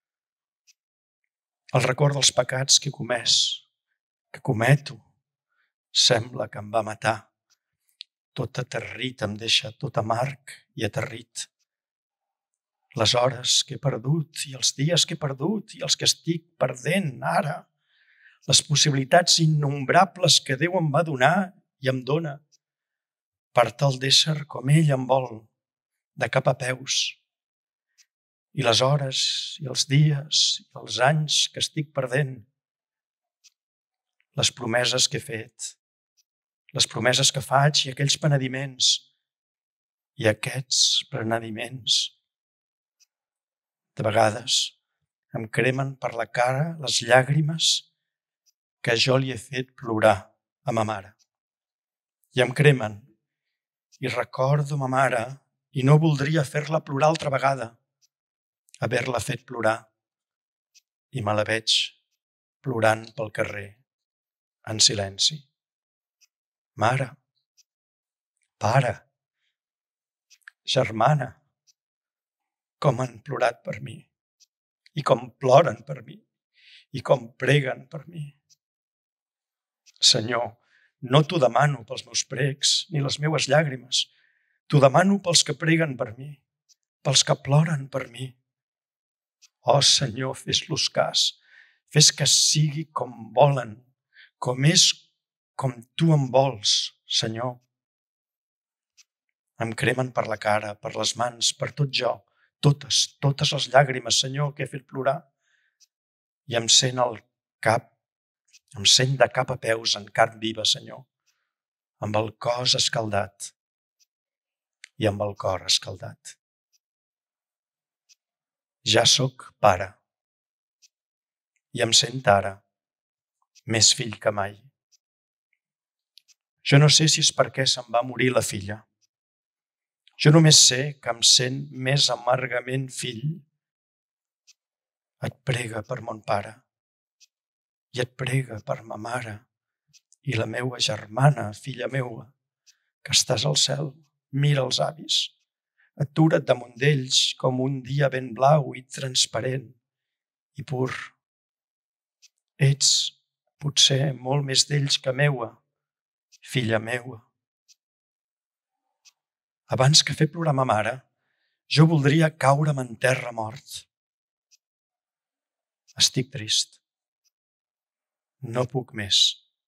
[SPEAKER 2] El record dels pecats que he comès, que cometo, sembla que em va matar. Tot aterrit em deixa tot amarg i aterrit. Les hores que he perdut i els dies que he perdut i els que estic perdent ara. Les possibilitats innombrables que Déu em va donar i em dona per tal d'ésser com ell em vol, de cap a peus. I les hores i els dies i els anys que estic perdent. Les promeses que he fet, les promeses que faig i aquells penediments i aquests penediments. De vegades em cremen per la cara les llàgrimes que jo li he fet plorar a ma mare. I em cremen i recordo ma mare i no voldria fer-la plorar altra vegada, haver-la fet plorar, i me la veig plorant pel carrer, en silenci. Mare, Pare, germana, com han plorat per mi, i com ploren per mi, i com preguen per mi. Senyor, no t'ho demano pels meus precs ni les meues llàgrimes, t'ho demano pels que preguen per mi, pels que ploren per mi. Oh, Senyor, fes-los cas, fes que sigui com volen, com és com tu em vols, Senyor. Em cremen per la cara, per les mans, per tot jo, totes, totes les llàgrimes, Senyor, que he fet plorar. I em sent el cap, em sent de cap a peus en carn viva, Senyor, amb el cos escaldat i amb el cor escaldat. Ja sóc pare i em sent ara més fill que mai. Jo no sé si és perquè se'm va morir la filla. Jo només sé que em sent més amargament fill. Et prega per mon pare i et prega per ma mare i la meua germana, filla meua, que estàs al cel, mira els avis. Atura't damunt d'ells com un dia ben blau i transparent i pur. Ets potser molt més d'ells que meua, filla meua. Abans que fer plorar ma mare, jo voldria caure'm en terra mort. Estic trist. No puc més.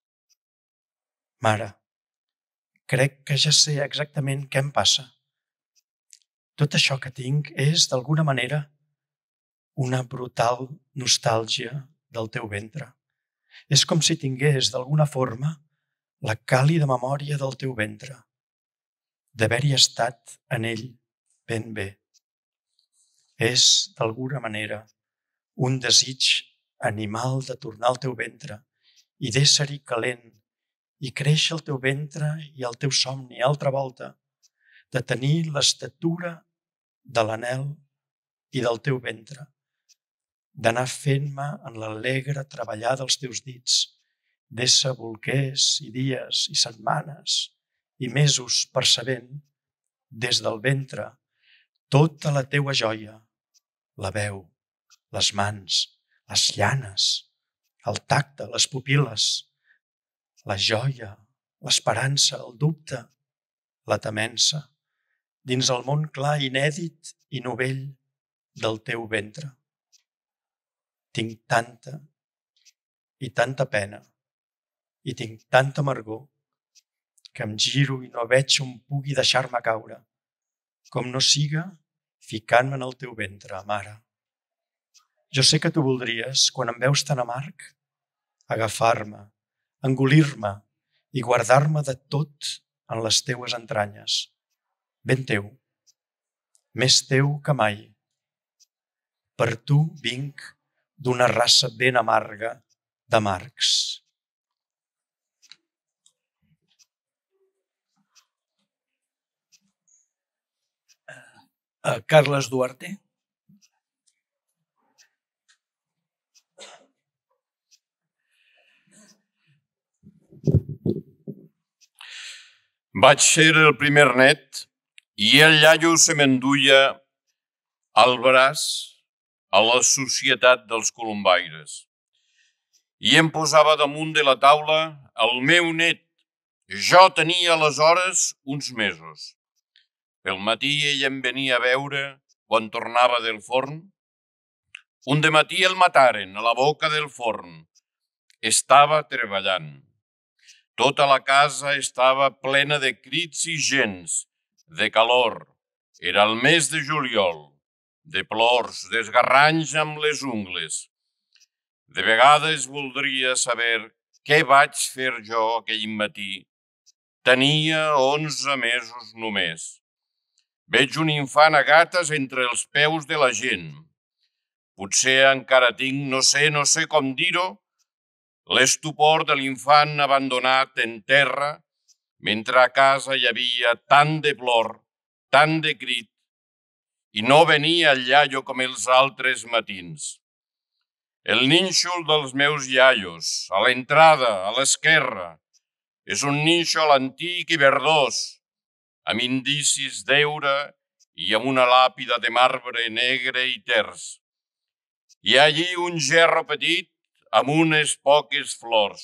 [SPEAKER 2] Mare, crec que ja sé exactament què em passa. Tot això que tinc és, d'alguna manera, una brutal nostàlgia del teu ventre. És com si tingués, d'alguna forma, la càlida memòria del teu ventre, d'haver-hi estat en ell ben bé. És, d'alguna manera, un desig animal de tornar al teu ventre i d'ésser-hi calent i créixer el teu ventre i el teu somni altra volta, de tenir l'estatura de l'anhel i del teu ventre, d'anar fent-me en l'alegre treballar dels teus dits, d'ésser bolquers i dies i setmanes i mesos percebent, des del ventre, tota la teua joia, la veu, les mans, les llanes, el tacte, les pupil·les, la joia, l'esperança, el dubte, la temença, dins el món clar, inèdit i novell del teu ventre. Tinc tanta i tanta pena i tinc tanta amargor que em giro i no veig on pugui deixar-me caure, com no siga ficant-me en el teu ventre, mare. Jo sé que tu voldries, quan em veus tan amarg, agafar-me, engolir-me i guardar-me de tot en les teues entranyes. Ben teu, més teu que mai. Per tu vinc d'una raça ben amarga d'amargs.
[SPEAKER 16] Uh, Carles Duarte.
[SPEAKER 17] Vaig ser el primer net i el iaio se m'enduia al braç a la societat dels colombaires i em posava damunt de la taula el meu net. Jo tenia aleshores uns mesos. Pel matí ell em venia a veure quan tornava del forn. Un dematí el mataren a la boca del forn. Estava treballant. Tota la casa estava plena de crits i gens, de calor. Era el mes de juliol, de plors, d'esgarranys amb les ungles. De vegades voldria saber què vaig fer jo aquell matí. Tenia onze mesos només. Veig un infant a gates entre els peus de la gent. Potser encara tinc, no sé, no sé com dir-ho, l'estupor de l'infant abandonat en terra, mentre a casa hi havia tant de plor, tant de crit, i no venia el iaio com els altres matins. El nínxol dels meus iaios, a l'entrada, a l'esquerra, és un nínxol antic i verdós, amb indicis d'eure i amb una làpida de marbre negre i ters. Hi ha allí un gerro petit amb unes poques flors.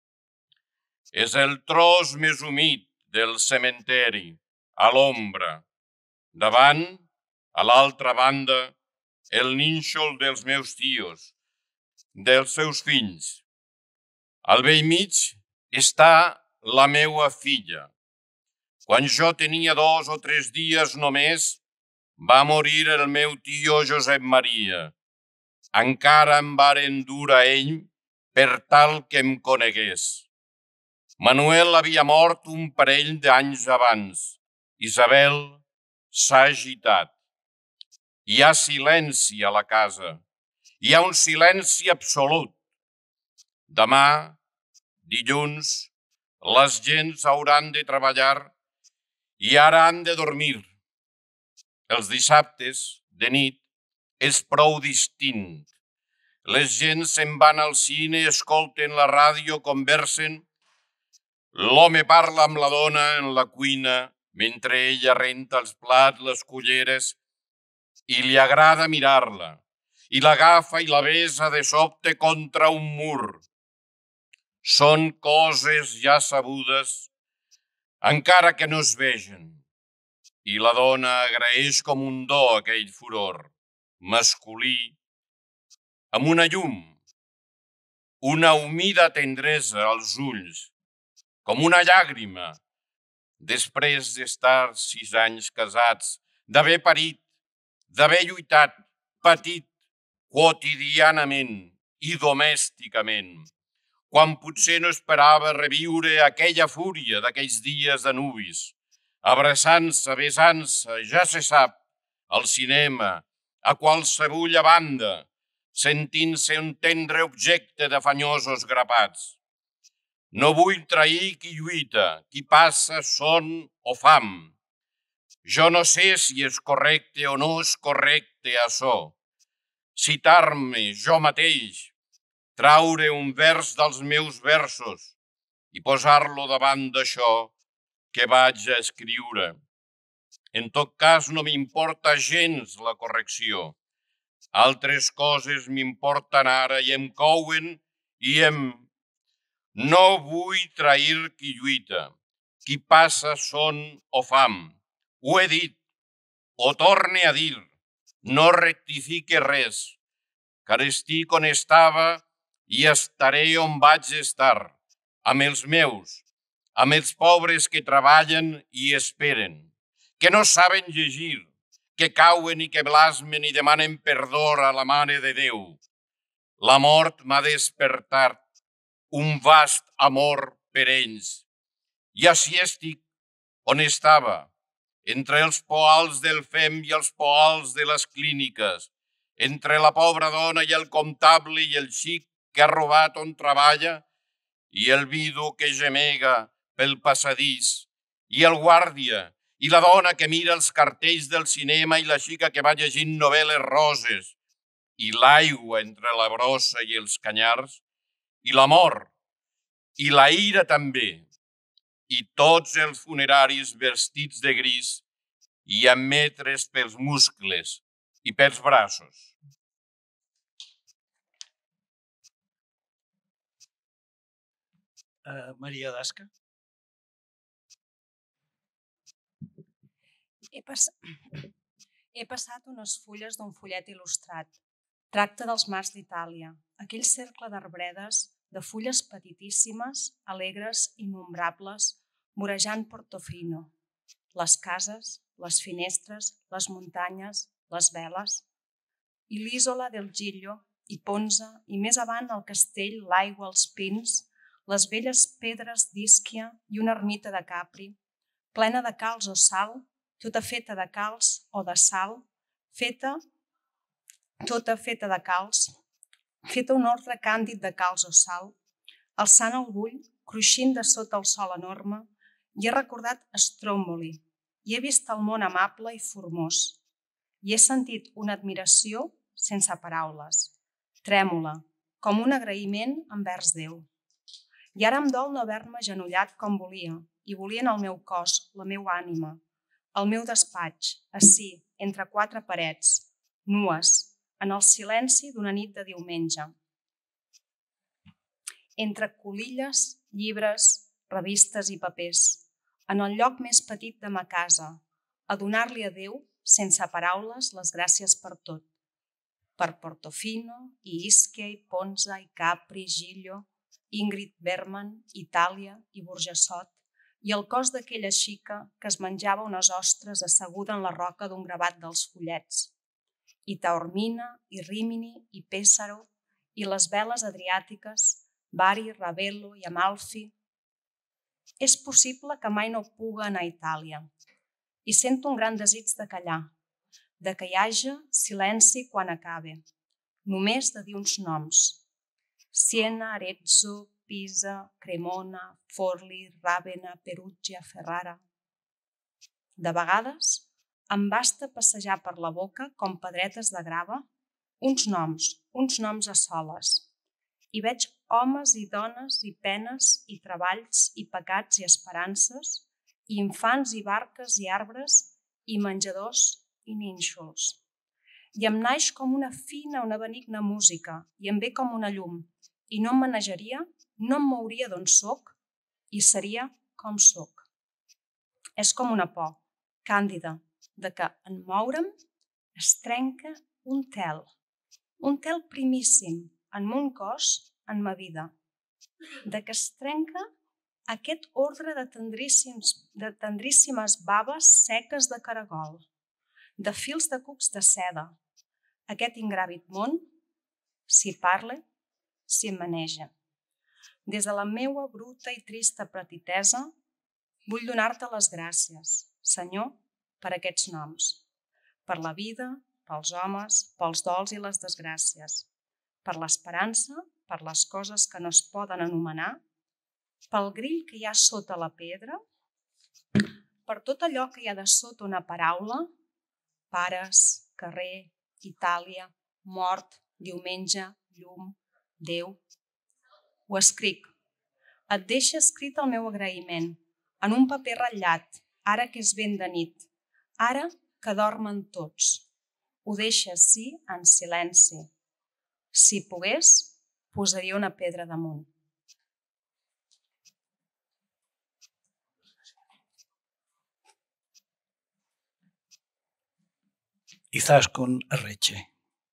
[SPEAKER 17] És el tros més humit del cementeri, a l'ombra. Davant, a l'altra banda, el nínxol dels meus tios, dels seus fills. Al vell mig està la meua filla. Quan jo tenia dos o tres dies només, va morir el meu tio Josep Maria. Encara em varen dur a ell per tal que em conegués. Manuel havia mort un parell d'anys abans. Isabel s'ha agitat. Hi ha silenci a la casa. Hi ha un silenci absolut. Demà, dilluns, les gents hauran de treballar i ara han de dormir. Els dissabtes, de nit, és prou distint. Les gents se'n van al cine, escolten la ràdio, conversen. L'home parla amb la dona en la cuina mentre ella renta els plats, les culleres, i li agrada mirar-la. I l'agafa i la besa de sobte contra un mur. Són coses ja sabudes, encara que no es vegen. I la dona agraeix com un do aquell furor masculí, amb una llum, una humida tendresa als ulls, com una llàgrima, després d'estar sis anys casats, d'haver parit, d'haver lluitat, patit quotidianament i domèsticament, quan potser no esperava reviure aquella fúria d'aquells dies de nuvis, abraçant-se, besant-se, ja se sap, al cinema, a qualsevulla banda, sentint-se un tendre objecte d'afanyosos grapats. No vull trair qui lluita, qui passa son o fam. Jo no sé si és correcte o no és correcte açò. Citar-me jo mateix, traure un vers dels meus versos i posar-lo davant d'això que vaig a escriure. En tot cas, no m'importa gens la correcció. Altres coses m'importen ara i em couen i em... No vull trair qui lluita, qui passa son o fam. Ho he dit, ho torne a dir, no rectifique res, car estic on estava i estaré on vaig estar, amb els meus, amb els pobres que treballen i esperen, que no saben llegir, que cauen i que blasmen i demanen perdó a la Mare de Déu. La mort m'ha despertat un vast amor per ells. I així estic on estava, entre els poals del F E M i els poals de les clíniques, entre la pobra dona i el comptable i el xic que ha robat on treballa i el vidu que gemega pel passadís i el guàrdia i la dona que mira els cartells del cinema i la xica que va llegint novel·les roses i l'aigua entre la brossa i els canyars i l'amor i la ira també i tots els funeraris vestits de gris i amb metres pels muscles i pels braços.
[SPEAKER 2] Uh, Maria Dasca.
[SPEAKER 8] He, pass... He passat unes fulles d'un follet il·lustrat. Tracta dels mars d'Itàlia, aquell cercle d'arbredes de fulles petitíssimes, alegres, innombrables, vorejant Portofino. Les cases, les finestres, les muntanyes, les veles. I l'Isola del Giglio, i Ponza, i més avant el castell, l'aigua, els pins, les velles pedres d'Ísquia i una ermita de Capri, plena de calç o sal, tota feta de calç o de sal, feta, tota feta de calç, feta un ordre càndid de calç o sal, alçant el bull, cruixint de sota el sol enorme, i he recordat Stromboli, i he vist el món amable i formós, i he sentit una admiració sense paraules, trèmola, com un agraïment envers Déu. I ara em dol no haver-me agenollat com volia, i volia en el meu cos, la meua ànima,
[SPEAKER 10] al meu despatx, ací, entre quatre parets, nues, en el silenci d'una nit de diumenge. Entre colilles, llibres, revistes i papers, en el lloc més petit de ma casa, a donar-li a Déu, sense paraules, les gràcies per tot. Per Portofino, i Ischia, i Ponza, i Capri, Giglio, Ingrid Bergman, Itàlia i Burjassot, i el cos d'aquella xica que es menjava unes ostres asseguda en la roca d'un gravat dels Follets, i Taormina, i Rimini, i Pessaro, i les veles adriàtiques, Bari, Ravello i Amalfi. És possible que mai no puga anar a Itàlia, i sento un gran desig de callar, de que hi hagi silenci quan acabe, només de dir uns noms. Siena, Arezzo, Pisa, Cremona, Forlì, Ravenna, Perugia, Ferrara. De vegades em basta passejar per la boca com pedretes de grava uns noms, uns noms a soles, i veig homes i dones i penes i treballs i pecats i esperances, i infants i barques i arbres i menjadors i nínxols. I em naix com una fina, una benigna música, i em ve com una llum, i no em manejaria, no em mouria d'on soc, i seria com soc. És com una por, càndida, de que en moure'm es trenca un tel, un tel primíssim en mon cos, en ma vida, de que es trenca aquest ordre de tendríssims, de tendríssimes baves seques de caragol, de fils de cucs de seda, aquest ingràvit món, si parle, si maneja. Des de la meua bruta i trista petitesa, vull donar-te les gràcies, Senyor, per aquests noms, per la vida, pels homes, pels dols i les desgràcies, per l'esperança, per les coses que no es poden anomenar, pel grill que hi ha sota la pedra, per tot allò que hi ha de sota una paraula, pares, carrer, Itàlia, mort, diumenge, llum, Déu. Ho escric. Et deixa escrit el meu agraïment, en un paper ratllat, ara que és ben de nit, ara que dormen tots. Ho deixa, sí, en silenci. Si pogués, posaria una pedra damunt.
[SPEAKER 2] Izaskun Arretxe.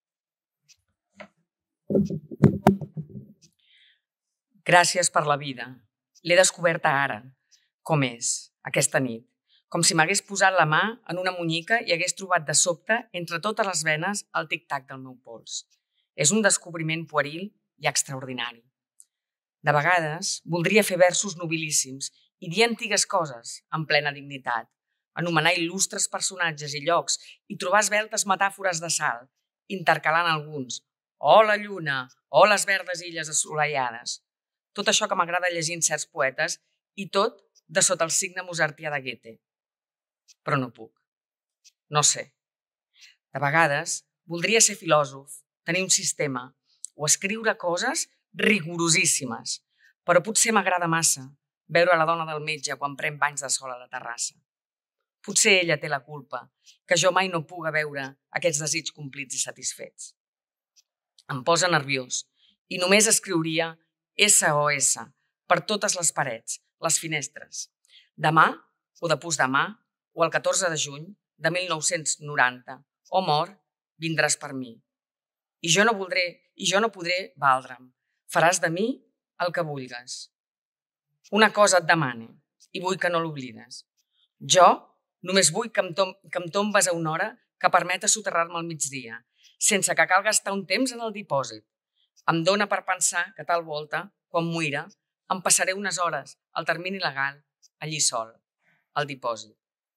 [SPEAKER 16] Gràcies per la vida. L'he descoberta ara, com és, aquesta nit. Com si m'hagués posat la mà en una munyica i hagués trobat de sobte, entre totes les venes, el tic-tac del meu pols. És un descobriment pueril i extraordinari. De vegades, voldria fer versos nobilíssims i dir antigues coses en plena dignitat, anomenar il·lustres personatges i llocs i trobar esveltes metàfores de sal, intercalant alguns, o la lluna, o les verdes illes assolellades. Tot això que m'agrada llegir en certs poetes i tot de sota el signe mozartià de Goethe. Però no puc. No sé. De vegades voldria ser filòsof, tenir un sistema o escriure coses rigorosíssimes, però potser m'agrada massa veure la dona del metge quan pren banys de sol a la terrassa. Potser ella té la culpa, que jo mai no puga veure aquests desigs complits i satisfets. Em posa nerviós i només escriuria S O S per totes les parets, les finestres. Demà, o de postdemà, o el catorze de juny de mil nou-cents noranta, o mort, vindràs per mi. I jo no voldré, i jo no podré valdre'm. Faràs de mi el que vulgues. Una cosa et demane, i vull que no l'oblides. Jo només vull que em, tom que em tombes a una hora que permeta soterrar-me al migdia, sense que cal gastar un temps en el dipòsit. Em dóna per pensar que tal volta, quan muira, em passaré unes hores al termini legal, allí sol, al dipòsit.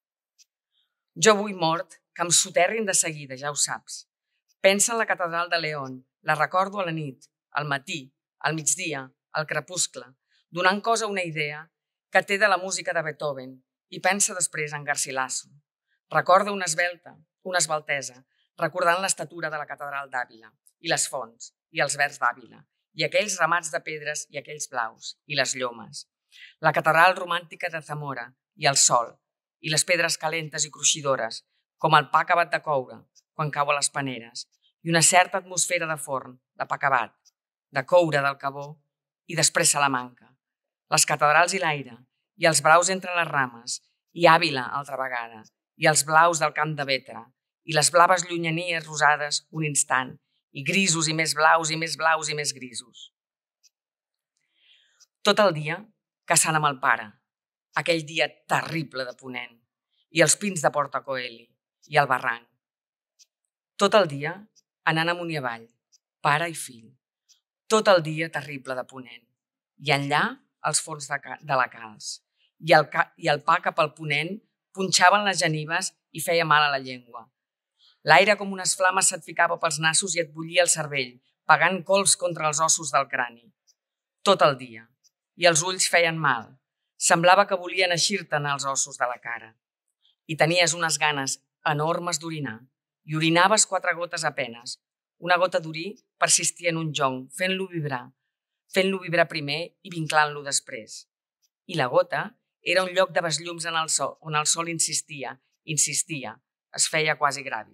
[SPEAKER 16] Jo vull mort que em soterrin de seguida, ja ho saps. Pensa en la catedral de León, la recordo a la nit, al matí, al migdia, al crepuscle, donant cos a una idea que té de la música de Beethoven i pensa després en Garcilaso. Recorda una esvelta, una esveltesa, recordant l'estatura de la catedral d'Àvila i les fonts i els verds d'Àvila i aquells ramats de pedres i aquells blaus i les llomes, la catedral romàntica de Zamora i el sol i les pedres calentes i cruixidores, com el pa acabat de coure quan cau a les paneres, i una certa atmosfera de forn, de pa acabat, de coure del cabó i després Salamanca, les catedrals i l'aire, i els braus entre les rames, i Àvila altra vegada, i els blaus del camp de Vetre, i les blaves llunyanies rosades un instant, i grisos i més blaus i més blaus i més grisos. Tot el dia caçant amb el pare, aquell dia terrible de Ponent, i els pins de Porta Coeli, i el barranc. Tot el dia anant amunt i avall, pare i fill. Tot el dia terrible de Ponent. I enllà els forns de, de la calç. I el, I el pa cap al Ponent punxaven les genives i feia mal a la llengua. L'aire com unes flames se't ficava pels nassos i et bullia el cervell, pegant colps contra els ossos del crani. Tot el dia. I els ulls feien mal. Semblava que volien eixir-te'n els ossos de la cara. I tenies unes ganes enormes d'orinar. I orinaves quatre gotes a penes. Una gota d'orí persistia en un jonc, fent-lo vibrar. Fent-lo vibrar primer i vinclant-lo després. I la gota era un lloc de besllums en el sol, on el sol insistia, insistia, es feia quasi gràvid.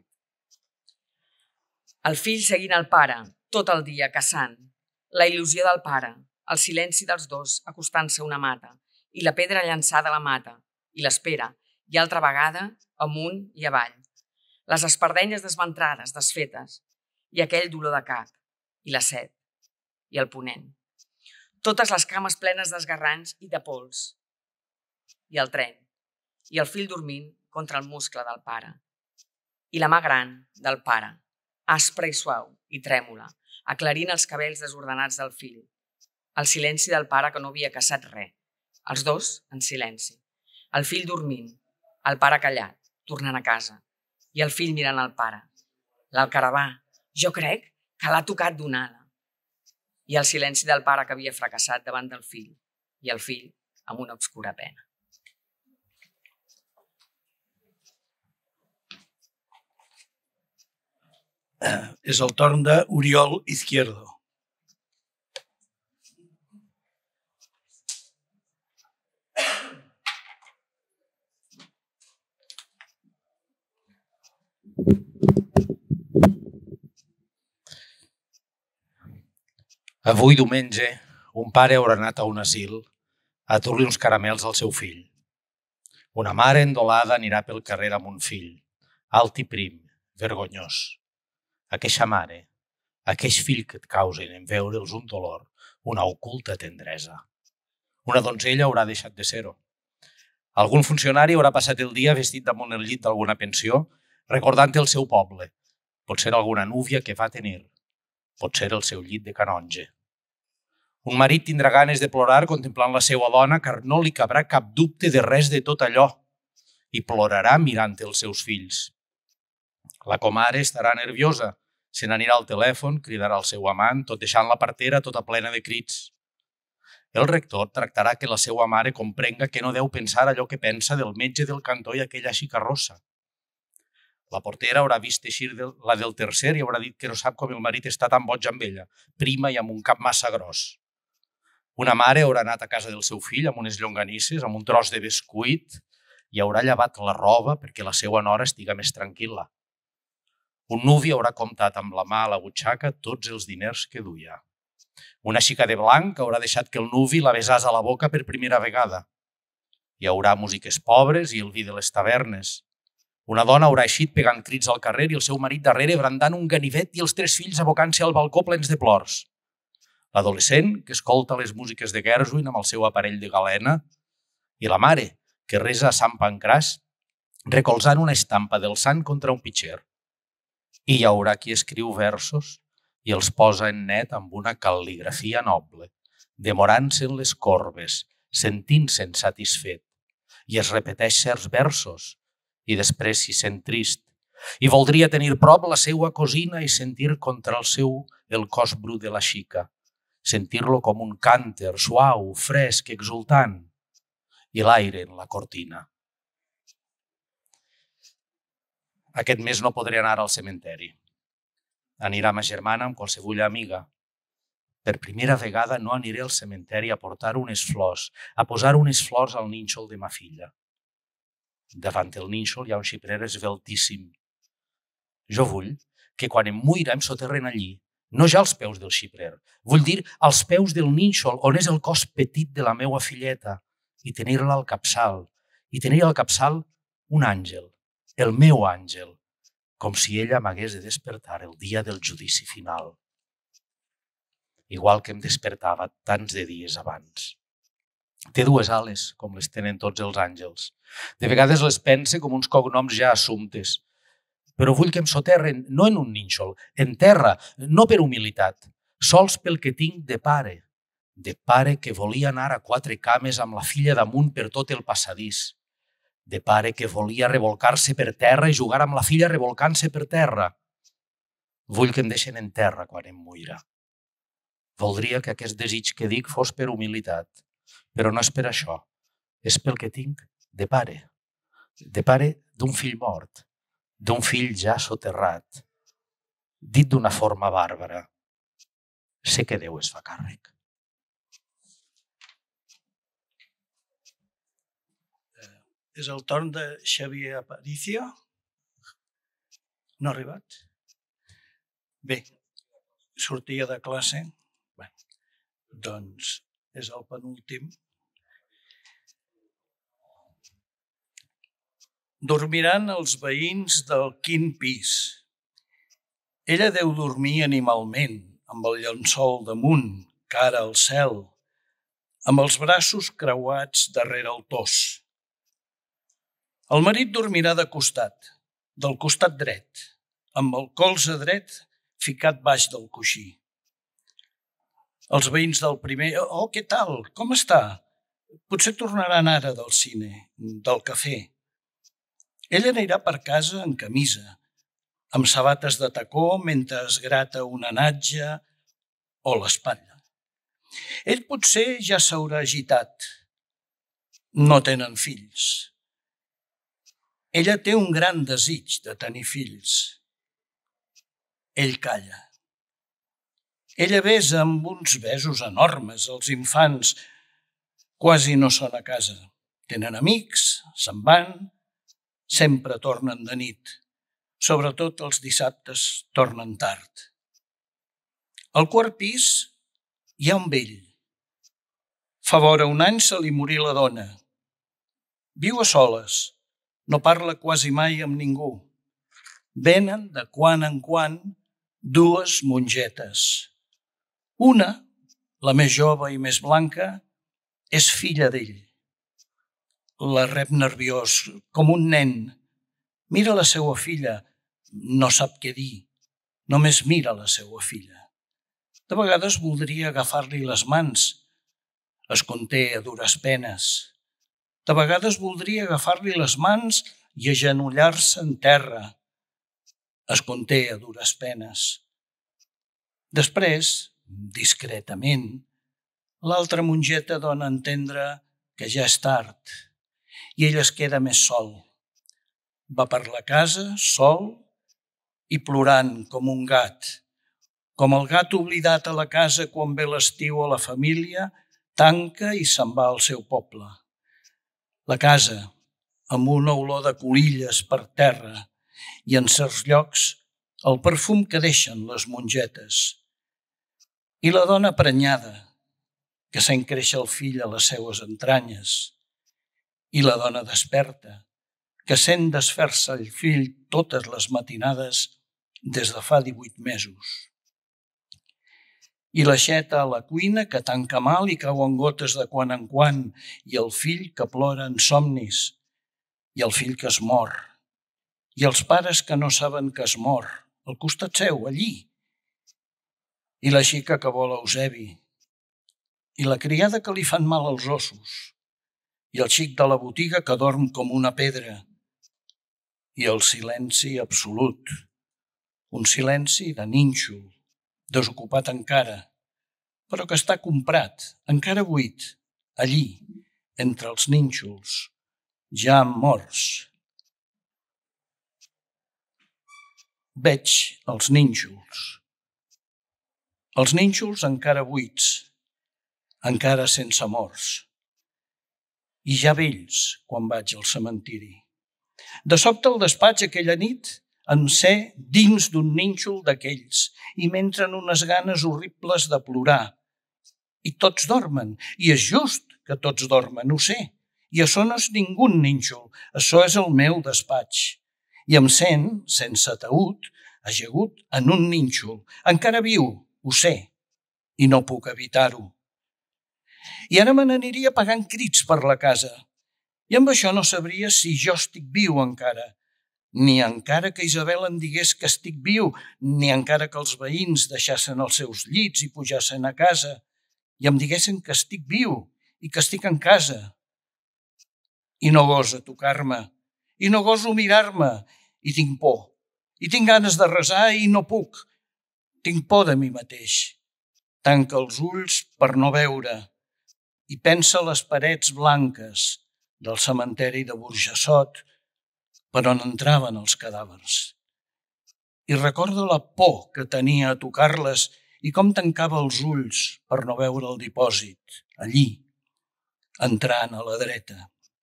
[SPEAKER 16] El fill seguint el pare, tot el dia caçant. La il·lusió del pare, el silenci dels dos acostant-se a una mata, i la pedra llançada a la mata, i l'espera, i altra vegada amunt i avall. Les espardenyes desventrades, desfetes, i aquell dolor de cap, i la set, i el Ponent. Totes les cames plenes d'esgarrans i de pols, i el tren, i el fill dormint contra el muscle del pare. I la mà gran del pare, aspra i suau i trèmola, aclarint els cabells desordenats del fill. El silenci del pare que no havia caçat res. Els dos en silenci. El fill dormint, el pare callat, tornant a casa, i el fill mirant al pare. L'alcaravà, jo crec que l'ha tocat d'una ala. I el silenci del pare que havia fracassat davant del fill, i el fill amb una obscura pena.
[SPEAKER 2] És el torn d'Oriol Izquierdo. Avui diumenge, un pare haurà anat a un asil a dur-li uns caramels al seu fill. Una mare endolada anirà pel carrer amb un fill, alt i prim, vergonyós. Aqueixa mare, aqueix fill que et causen en veure'ls un dolor, una oculta tendresa. Una donzella haurà deixat de ser-ho. Algun funcionari haurà passat el dia vestit damunt el llit d'alguna pensió, recordant el seu poble. Pot ser alguna núvia que va tenir. Pot ser el seu llit de canonge. Un marit tindrà ganes de plorar contemplant la seva dona, car no li cabrà cap dubte de res de tot allò, i plorarà mirant els seus fills. La comare estarà nerviosa, se n'anirà al telèfon, cridarà al seu amant, tot deixant la partera tota plena de crits. El rector tractarà que la seva mare comprenga que no deu pensar allò que pensa del metge del cantó i aquella xica rossa. La portera haurà vist eixir la del tercer i haurà dit que no sap com el marit està tan boig amb ella, prima i amb un cap massa gros. Una mare haurà anat a casa del seu fill amb unes llonganisses, amb un tros de bescuit, i haurà llevat la roba perquè la seva nora estiga més tranquil·la. Un nuvi haurà comptat amb la mà a la butxaca tots els diners que duia. Una xica de blanc haurà deixat que el nuvi la besàs a la boca per primera vegada. Hi haurà músiques pobres i el vi de les tavernes. Una dona haurà eixit pegant crits al carrer i el seu marit darrere brandant un ganivet i els tres fills abocant-se al balcó plens de plors. L'adolescent, que escolta les músiques de Gershwin amb el seu aparell de galena, i la mare, que resa a Sant Pancràs, recolzant una estampa del sant contra un pitxer. I hi haurà qui escriu versos i els posa en net amb una cal·ligrafia noble, demorant-se en les corbes, sentint-se'n satisfet, i es repeteix certs versos, i després s'hi sent trist, i voldria tenir prop la seua cosina i sentir contra el seu el cos bru de la xica, sentir-lo com un cànter suau, fresc, exultant, i l'aire en la cortina. Aquest mes no podré anar al cementeri. Anirà ma germana amb qualsevulla amiga. Per primera vegada no aniré al cementeri a portar unes flors, a posar unes flors al nínxol de ma filla.
[SPEAKER 18] Davant el nínxol hi ha un xiprer esveltíssim. Jo vull que quan em muira em soterren allí, no ja als peus del xiprer, vull dir als peus del nínxol, on és el cos petit de la meua filleta, i tenir-la al capçal, i tenir al capçal un àngel, el meu àngel, com si ella m'hagués de despertar el dia del judici final. Igual que em despertava tants de dies abans. Té dues ales, com les tenen tots els àngels. De vegades les pense com uns cognoms ja assumptes. Però vull que em soterren no en un nínxol, en terra, no per humilitat, sols pel que tinc de pare. De pare que volia anar a quatre cames amb la filla damunt per tot el passadís. De pare que volia revolcar-se per terra i jugar amb la filla revolcant-se per terra. Vull que em deixen en terra quan em muira. Voldria que aquest desig que dic fos per humilitat, però no és per això. És pel que tinc de pare. De pare d'un fill mort, d'un fill ja soterrat. Dit d'una forma bàrbara, sé que Déu es fa càrrec.
[SPEAKER 19] És el torn de Xavier Aparicio. No ha arribat? Bé, sortia de classe. Bé, doncs és el penúltim. Dormiran els veïns del quint pis. Ella deu dormir animalment, amb el llençol damunt, cara al cel, amb els braços creuats darrere el tos. El marit dormirà de costat, del costat dret, amb el colze dret ficat baix del coixí. Els veïns del primer, oh, què tal? Com està? Potser tornaran ara del cine, del cafè. Ella anirà per casa en camisa, amb sabates de tacó mentre es grata una natja o l'espatlla. Ell potser ja s'haurà agitat. No tenen fills. Ella té un gran desig de tenir fills. Ell calla. Ella besa amb uns besos enormes els infants. Quasi no són a casa. Tenen amics, se'n van, sempre tornen de nit. Sobretot els dissabtes tornen tard. Al quart pis hi ha un vell. Fa vora un any se li morí la dona. Viu a soles. No parla quasi mai amb ningú. Venen, de quan en quan, dues mongetes. Una, la més jove i més blanca, és filla d'ell. La rep nerviós, com un nen. Mira la seva filla, no sap què dir. Només mira la seva filla. De vegades voldria agafar-li les mans. Es conté a dures penes. De vegades voldria agafar-li les mans i agenollar-se en terra. Es conté a dures penes. Després, discretament, l'altra mongeta dona a entendre que ja és tard i ell es queda més sol. Va per la casa, sol i plorant com un gat. Com el gat oblidat a la casa quan ve l'estiu a la família, tanca i se'n va al seu poble. La casa, amb una olor de colilles per terra i en certs llocs el perfum que deixen les mongetes. I la dona prenyada, que sent créixer el fill a les seues entranyes. I la dona desperta, que sent desfer-se el fill totes les matinades des de fa divuit mesos. I l'aixeta a la cuina que tanca mal i cauen gotes de quan en quan, i el fill que plora en somnis, i el fill que es mor, i els pares que no saben que es mor, al costat seu, allí, i la xica que vol Eusebi, i la criada que li fan mal als ossos, i el xic de la botiga que dorm com una pedra, i el silenci absolut, un silenci de nínxol, desocupat encara, però que està comprat, encara buit, allí, entre els nínxols, ja morts. Veig els nínxols. Els nínxols encara buits, encara sense morts. I ja vells quan vaig al cementiri. De sobte al despatx aquella nit em sé dins d'un nínxol d'aquells i m'entren unes ganes horribles de plorar. I tots dormen, i és just que tots dormen, ho sé. I això no és ningú nínxol, això és el meu despatx. I em sent, sense taüt, ajagut en un nínxol. Encara viu, ho sé, i no puc evitar-ho. I ara me n'aniria pagant crits per la casa. I amb això no sabria si jo estic viu encara. Ni encara que Isabel em digués que estic viu, ni encara que els veïns deixassen els seus llits i pujassen a casa i em diguessin que estic viu i que estic en casa. I no gosa tocar-me, i no goso mirar-me, i tinc por. I tinc ganes de resar i no puc. Tinc por de mi mateix. Tanca els ulls per no veure i pensa les parets blanques del cementeri de Burjassot per on entraven els cadàvers. I recorda la por que tenia a tocar-les i com tancava els ulls per no veure el dipòsit, allí, entrant a la dreta.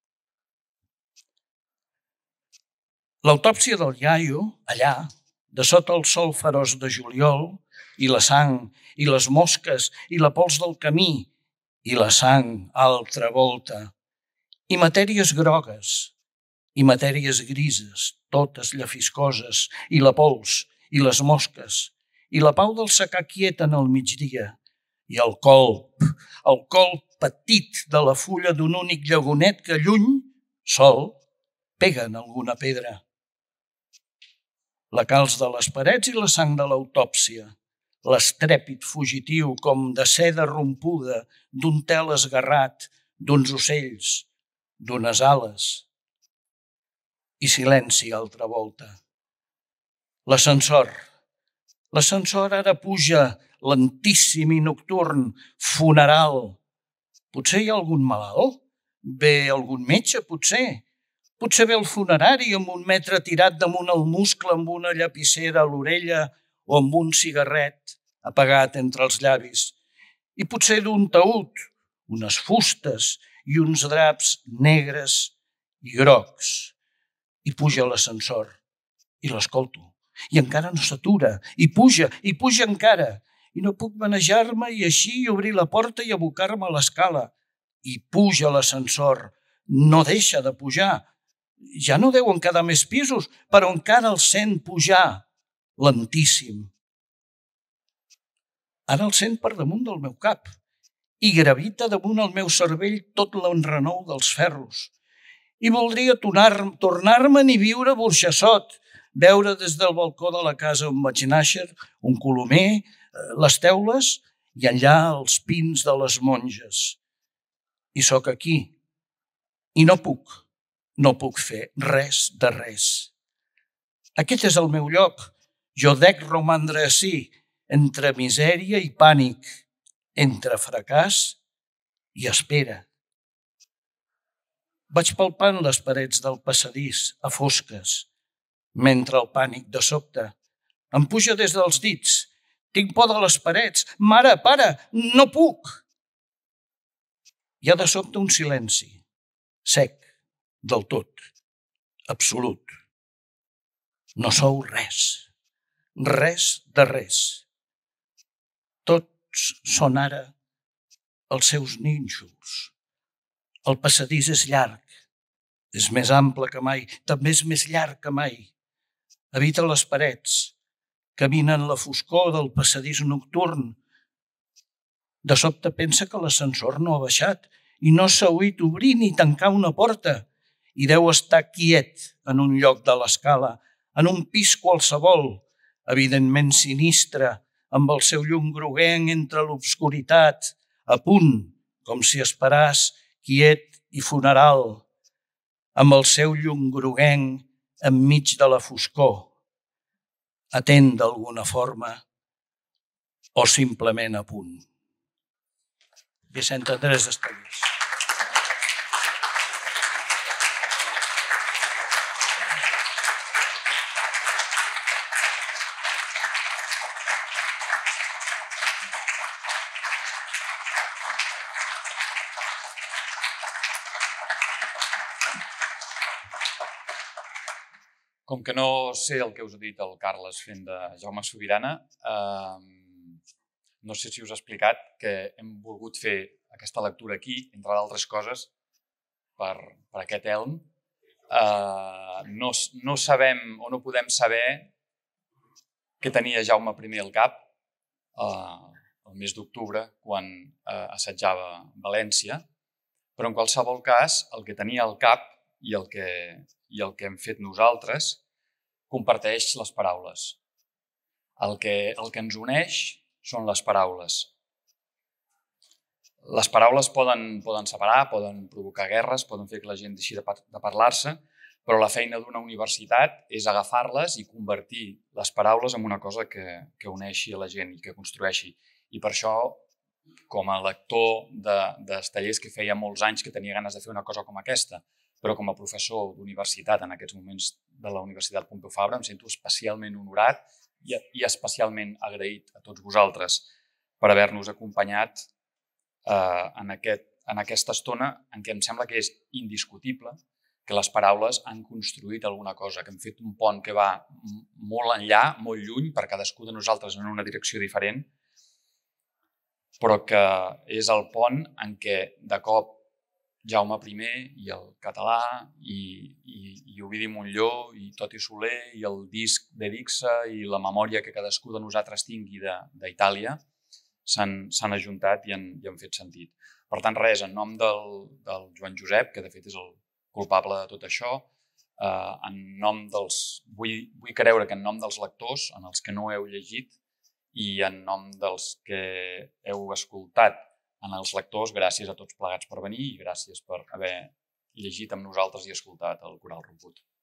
[SPEAKER 19] L'autòpsia del iaio, allà, de sota el sol feroç de juliol, i la sang, i les mosques, i la pols del camí, i la sang altra volta, i matèries grogues, i matèries grises, totes llafiscoses, i la pols, i les mosques, i la pau del secà quiet en el migdia, i el colp, el colp petit de la fulla d'un únic llagonet que lluny, sol, pega en alguna pedra. La calç de les parets i la sang de l'autòpsia, l'estrèpit fugitiu com de seda rompuda d'un tel esgarrat, d'uns ocells, d'unes ales. I silenci altra volta. L'ascensor. L'ascensor ara puja, lentíssim i nocturn, funeral. Potser hi ha algun malalt? Ve algun metge, potser? Potser ve el funerari amb un metre tirat damunt el muscle amb una llapissera a l'orella o amb un cigarret apagat entre els llavis. I potser d'un taüt, unes fustes i uns draps negres i grocs. I puja l'ascensor i l'escolto. I encara no s'atura. I puja, i puja encara. I no puc manejar-me i així obrir la porta i abocar-me a l'escala. I puja l'ascensor. No deixa de pujar. Ja no deuen quedar més pisos, però encara el sent pujar, lentíssim. Ara el sent per damunt del meu cap i gravita damunt el meu cervell tot l'enrenou dels ferros. I voldria tornar-me'n i viure a Burjassot, veure des del balcó de la casa on vaig nàixer un colomer, les teules i enllà els pins de les monges. I sóc aquí. I no puc. No puc fer res de res. Aquest és el meu lloc. Jo dec romandre ací, entre misèria i pànic, entre fracàs i espera. Vaig palpant les parets del passadís a fosques, mentre el pànic de sobte em puja des dels dits. Tinc por de les parets. Mare, pare, no puc! Hi ha de sobte un silenci, sec, del tot, absolut. No sou res, res de res. Tots són ara els seus nínxols. El passadís és llarg, és més ample que mai, també és més llarg que mai. Habita les parets, camina en la foscor del passadís nocturn. De sobte pensa que l'ascensor no ha baixat i no s'ha oït obrir ni tancar una porta. I deu estar quiet en un lloc de l'escala, en un pis qualsevol, evidentment sinistre, amb el seu llum groguenc entre l'obscuritat, a punt, com si esperàs, quiet i funeral, amb el seu llum groguenc enmig de la foscor, atent d'alguna forma o simplement a punt. Vicent Andrés Estellés.
[SPEAKER 14] Com que no sé el que us ha dit el Carles fent de Jaume Sobirana, eh, no sé si us he explicat que hem volgut fer aquesta lectura aquí, entre d'altres coses, per, per aquest elm. Eh, no, no sabem o no podem saber què tenia Jaume I al cap eh, el mes d'octubre, quan eh, assetjava València, però en qualsevol cas el que tenia al cap i el que, i el que hem fet nosaltres comparteix les paraules. El que, el que ens uneix són les paraules. Les paraules poden, poden separar, poden provocar guerres, poden fer que la gent deixi de, par de parlar-se, però la feina d'una universitat és agafar-les i convertir les paraules en una cosa que, que uneixi a la gent i que construeixi. I per això, com a lector de, de tallers que feia molts anys que tenia ganes de fer una cosa com aquesta, però com a professor d'universitat en aquests moments de la Universitat Pompeu Fabra, em sento especialment honorat i, i especialment agraït a tots vosaltres per haver-nos acompanyat eh, en, aquest, en aquesta estona en què em sembla que és indiscutible que les paraules han construït alguna cosa, que han fet un pont que va molt enllà, molt lluny, per cadascú de nosaltres en una direcció diferent, però que és el pont en què de cop Jaume I i el català i, i, i Ovidi Montllor i Toti Soler i el disc de Dixa i la memòria que cadascú de nosaltres tingui d'Itàlia s'han ajuntat i han, i han fet sentit. Per tant, res, en nom del, del Joan Josep, que de fet és el culpable de tot això, eh, en nom dels, vull, vull creure que en nom dels lectors, en els que no heu llegit, i en nom dels que heu escoltat, en els lectors, gràcies a tots plegats per venir i gràcies per haver llegit amb nosaltres i escoltat el Coral Romput.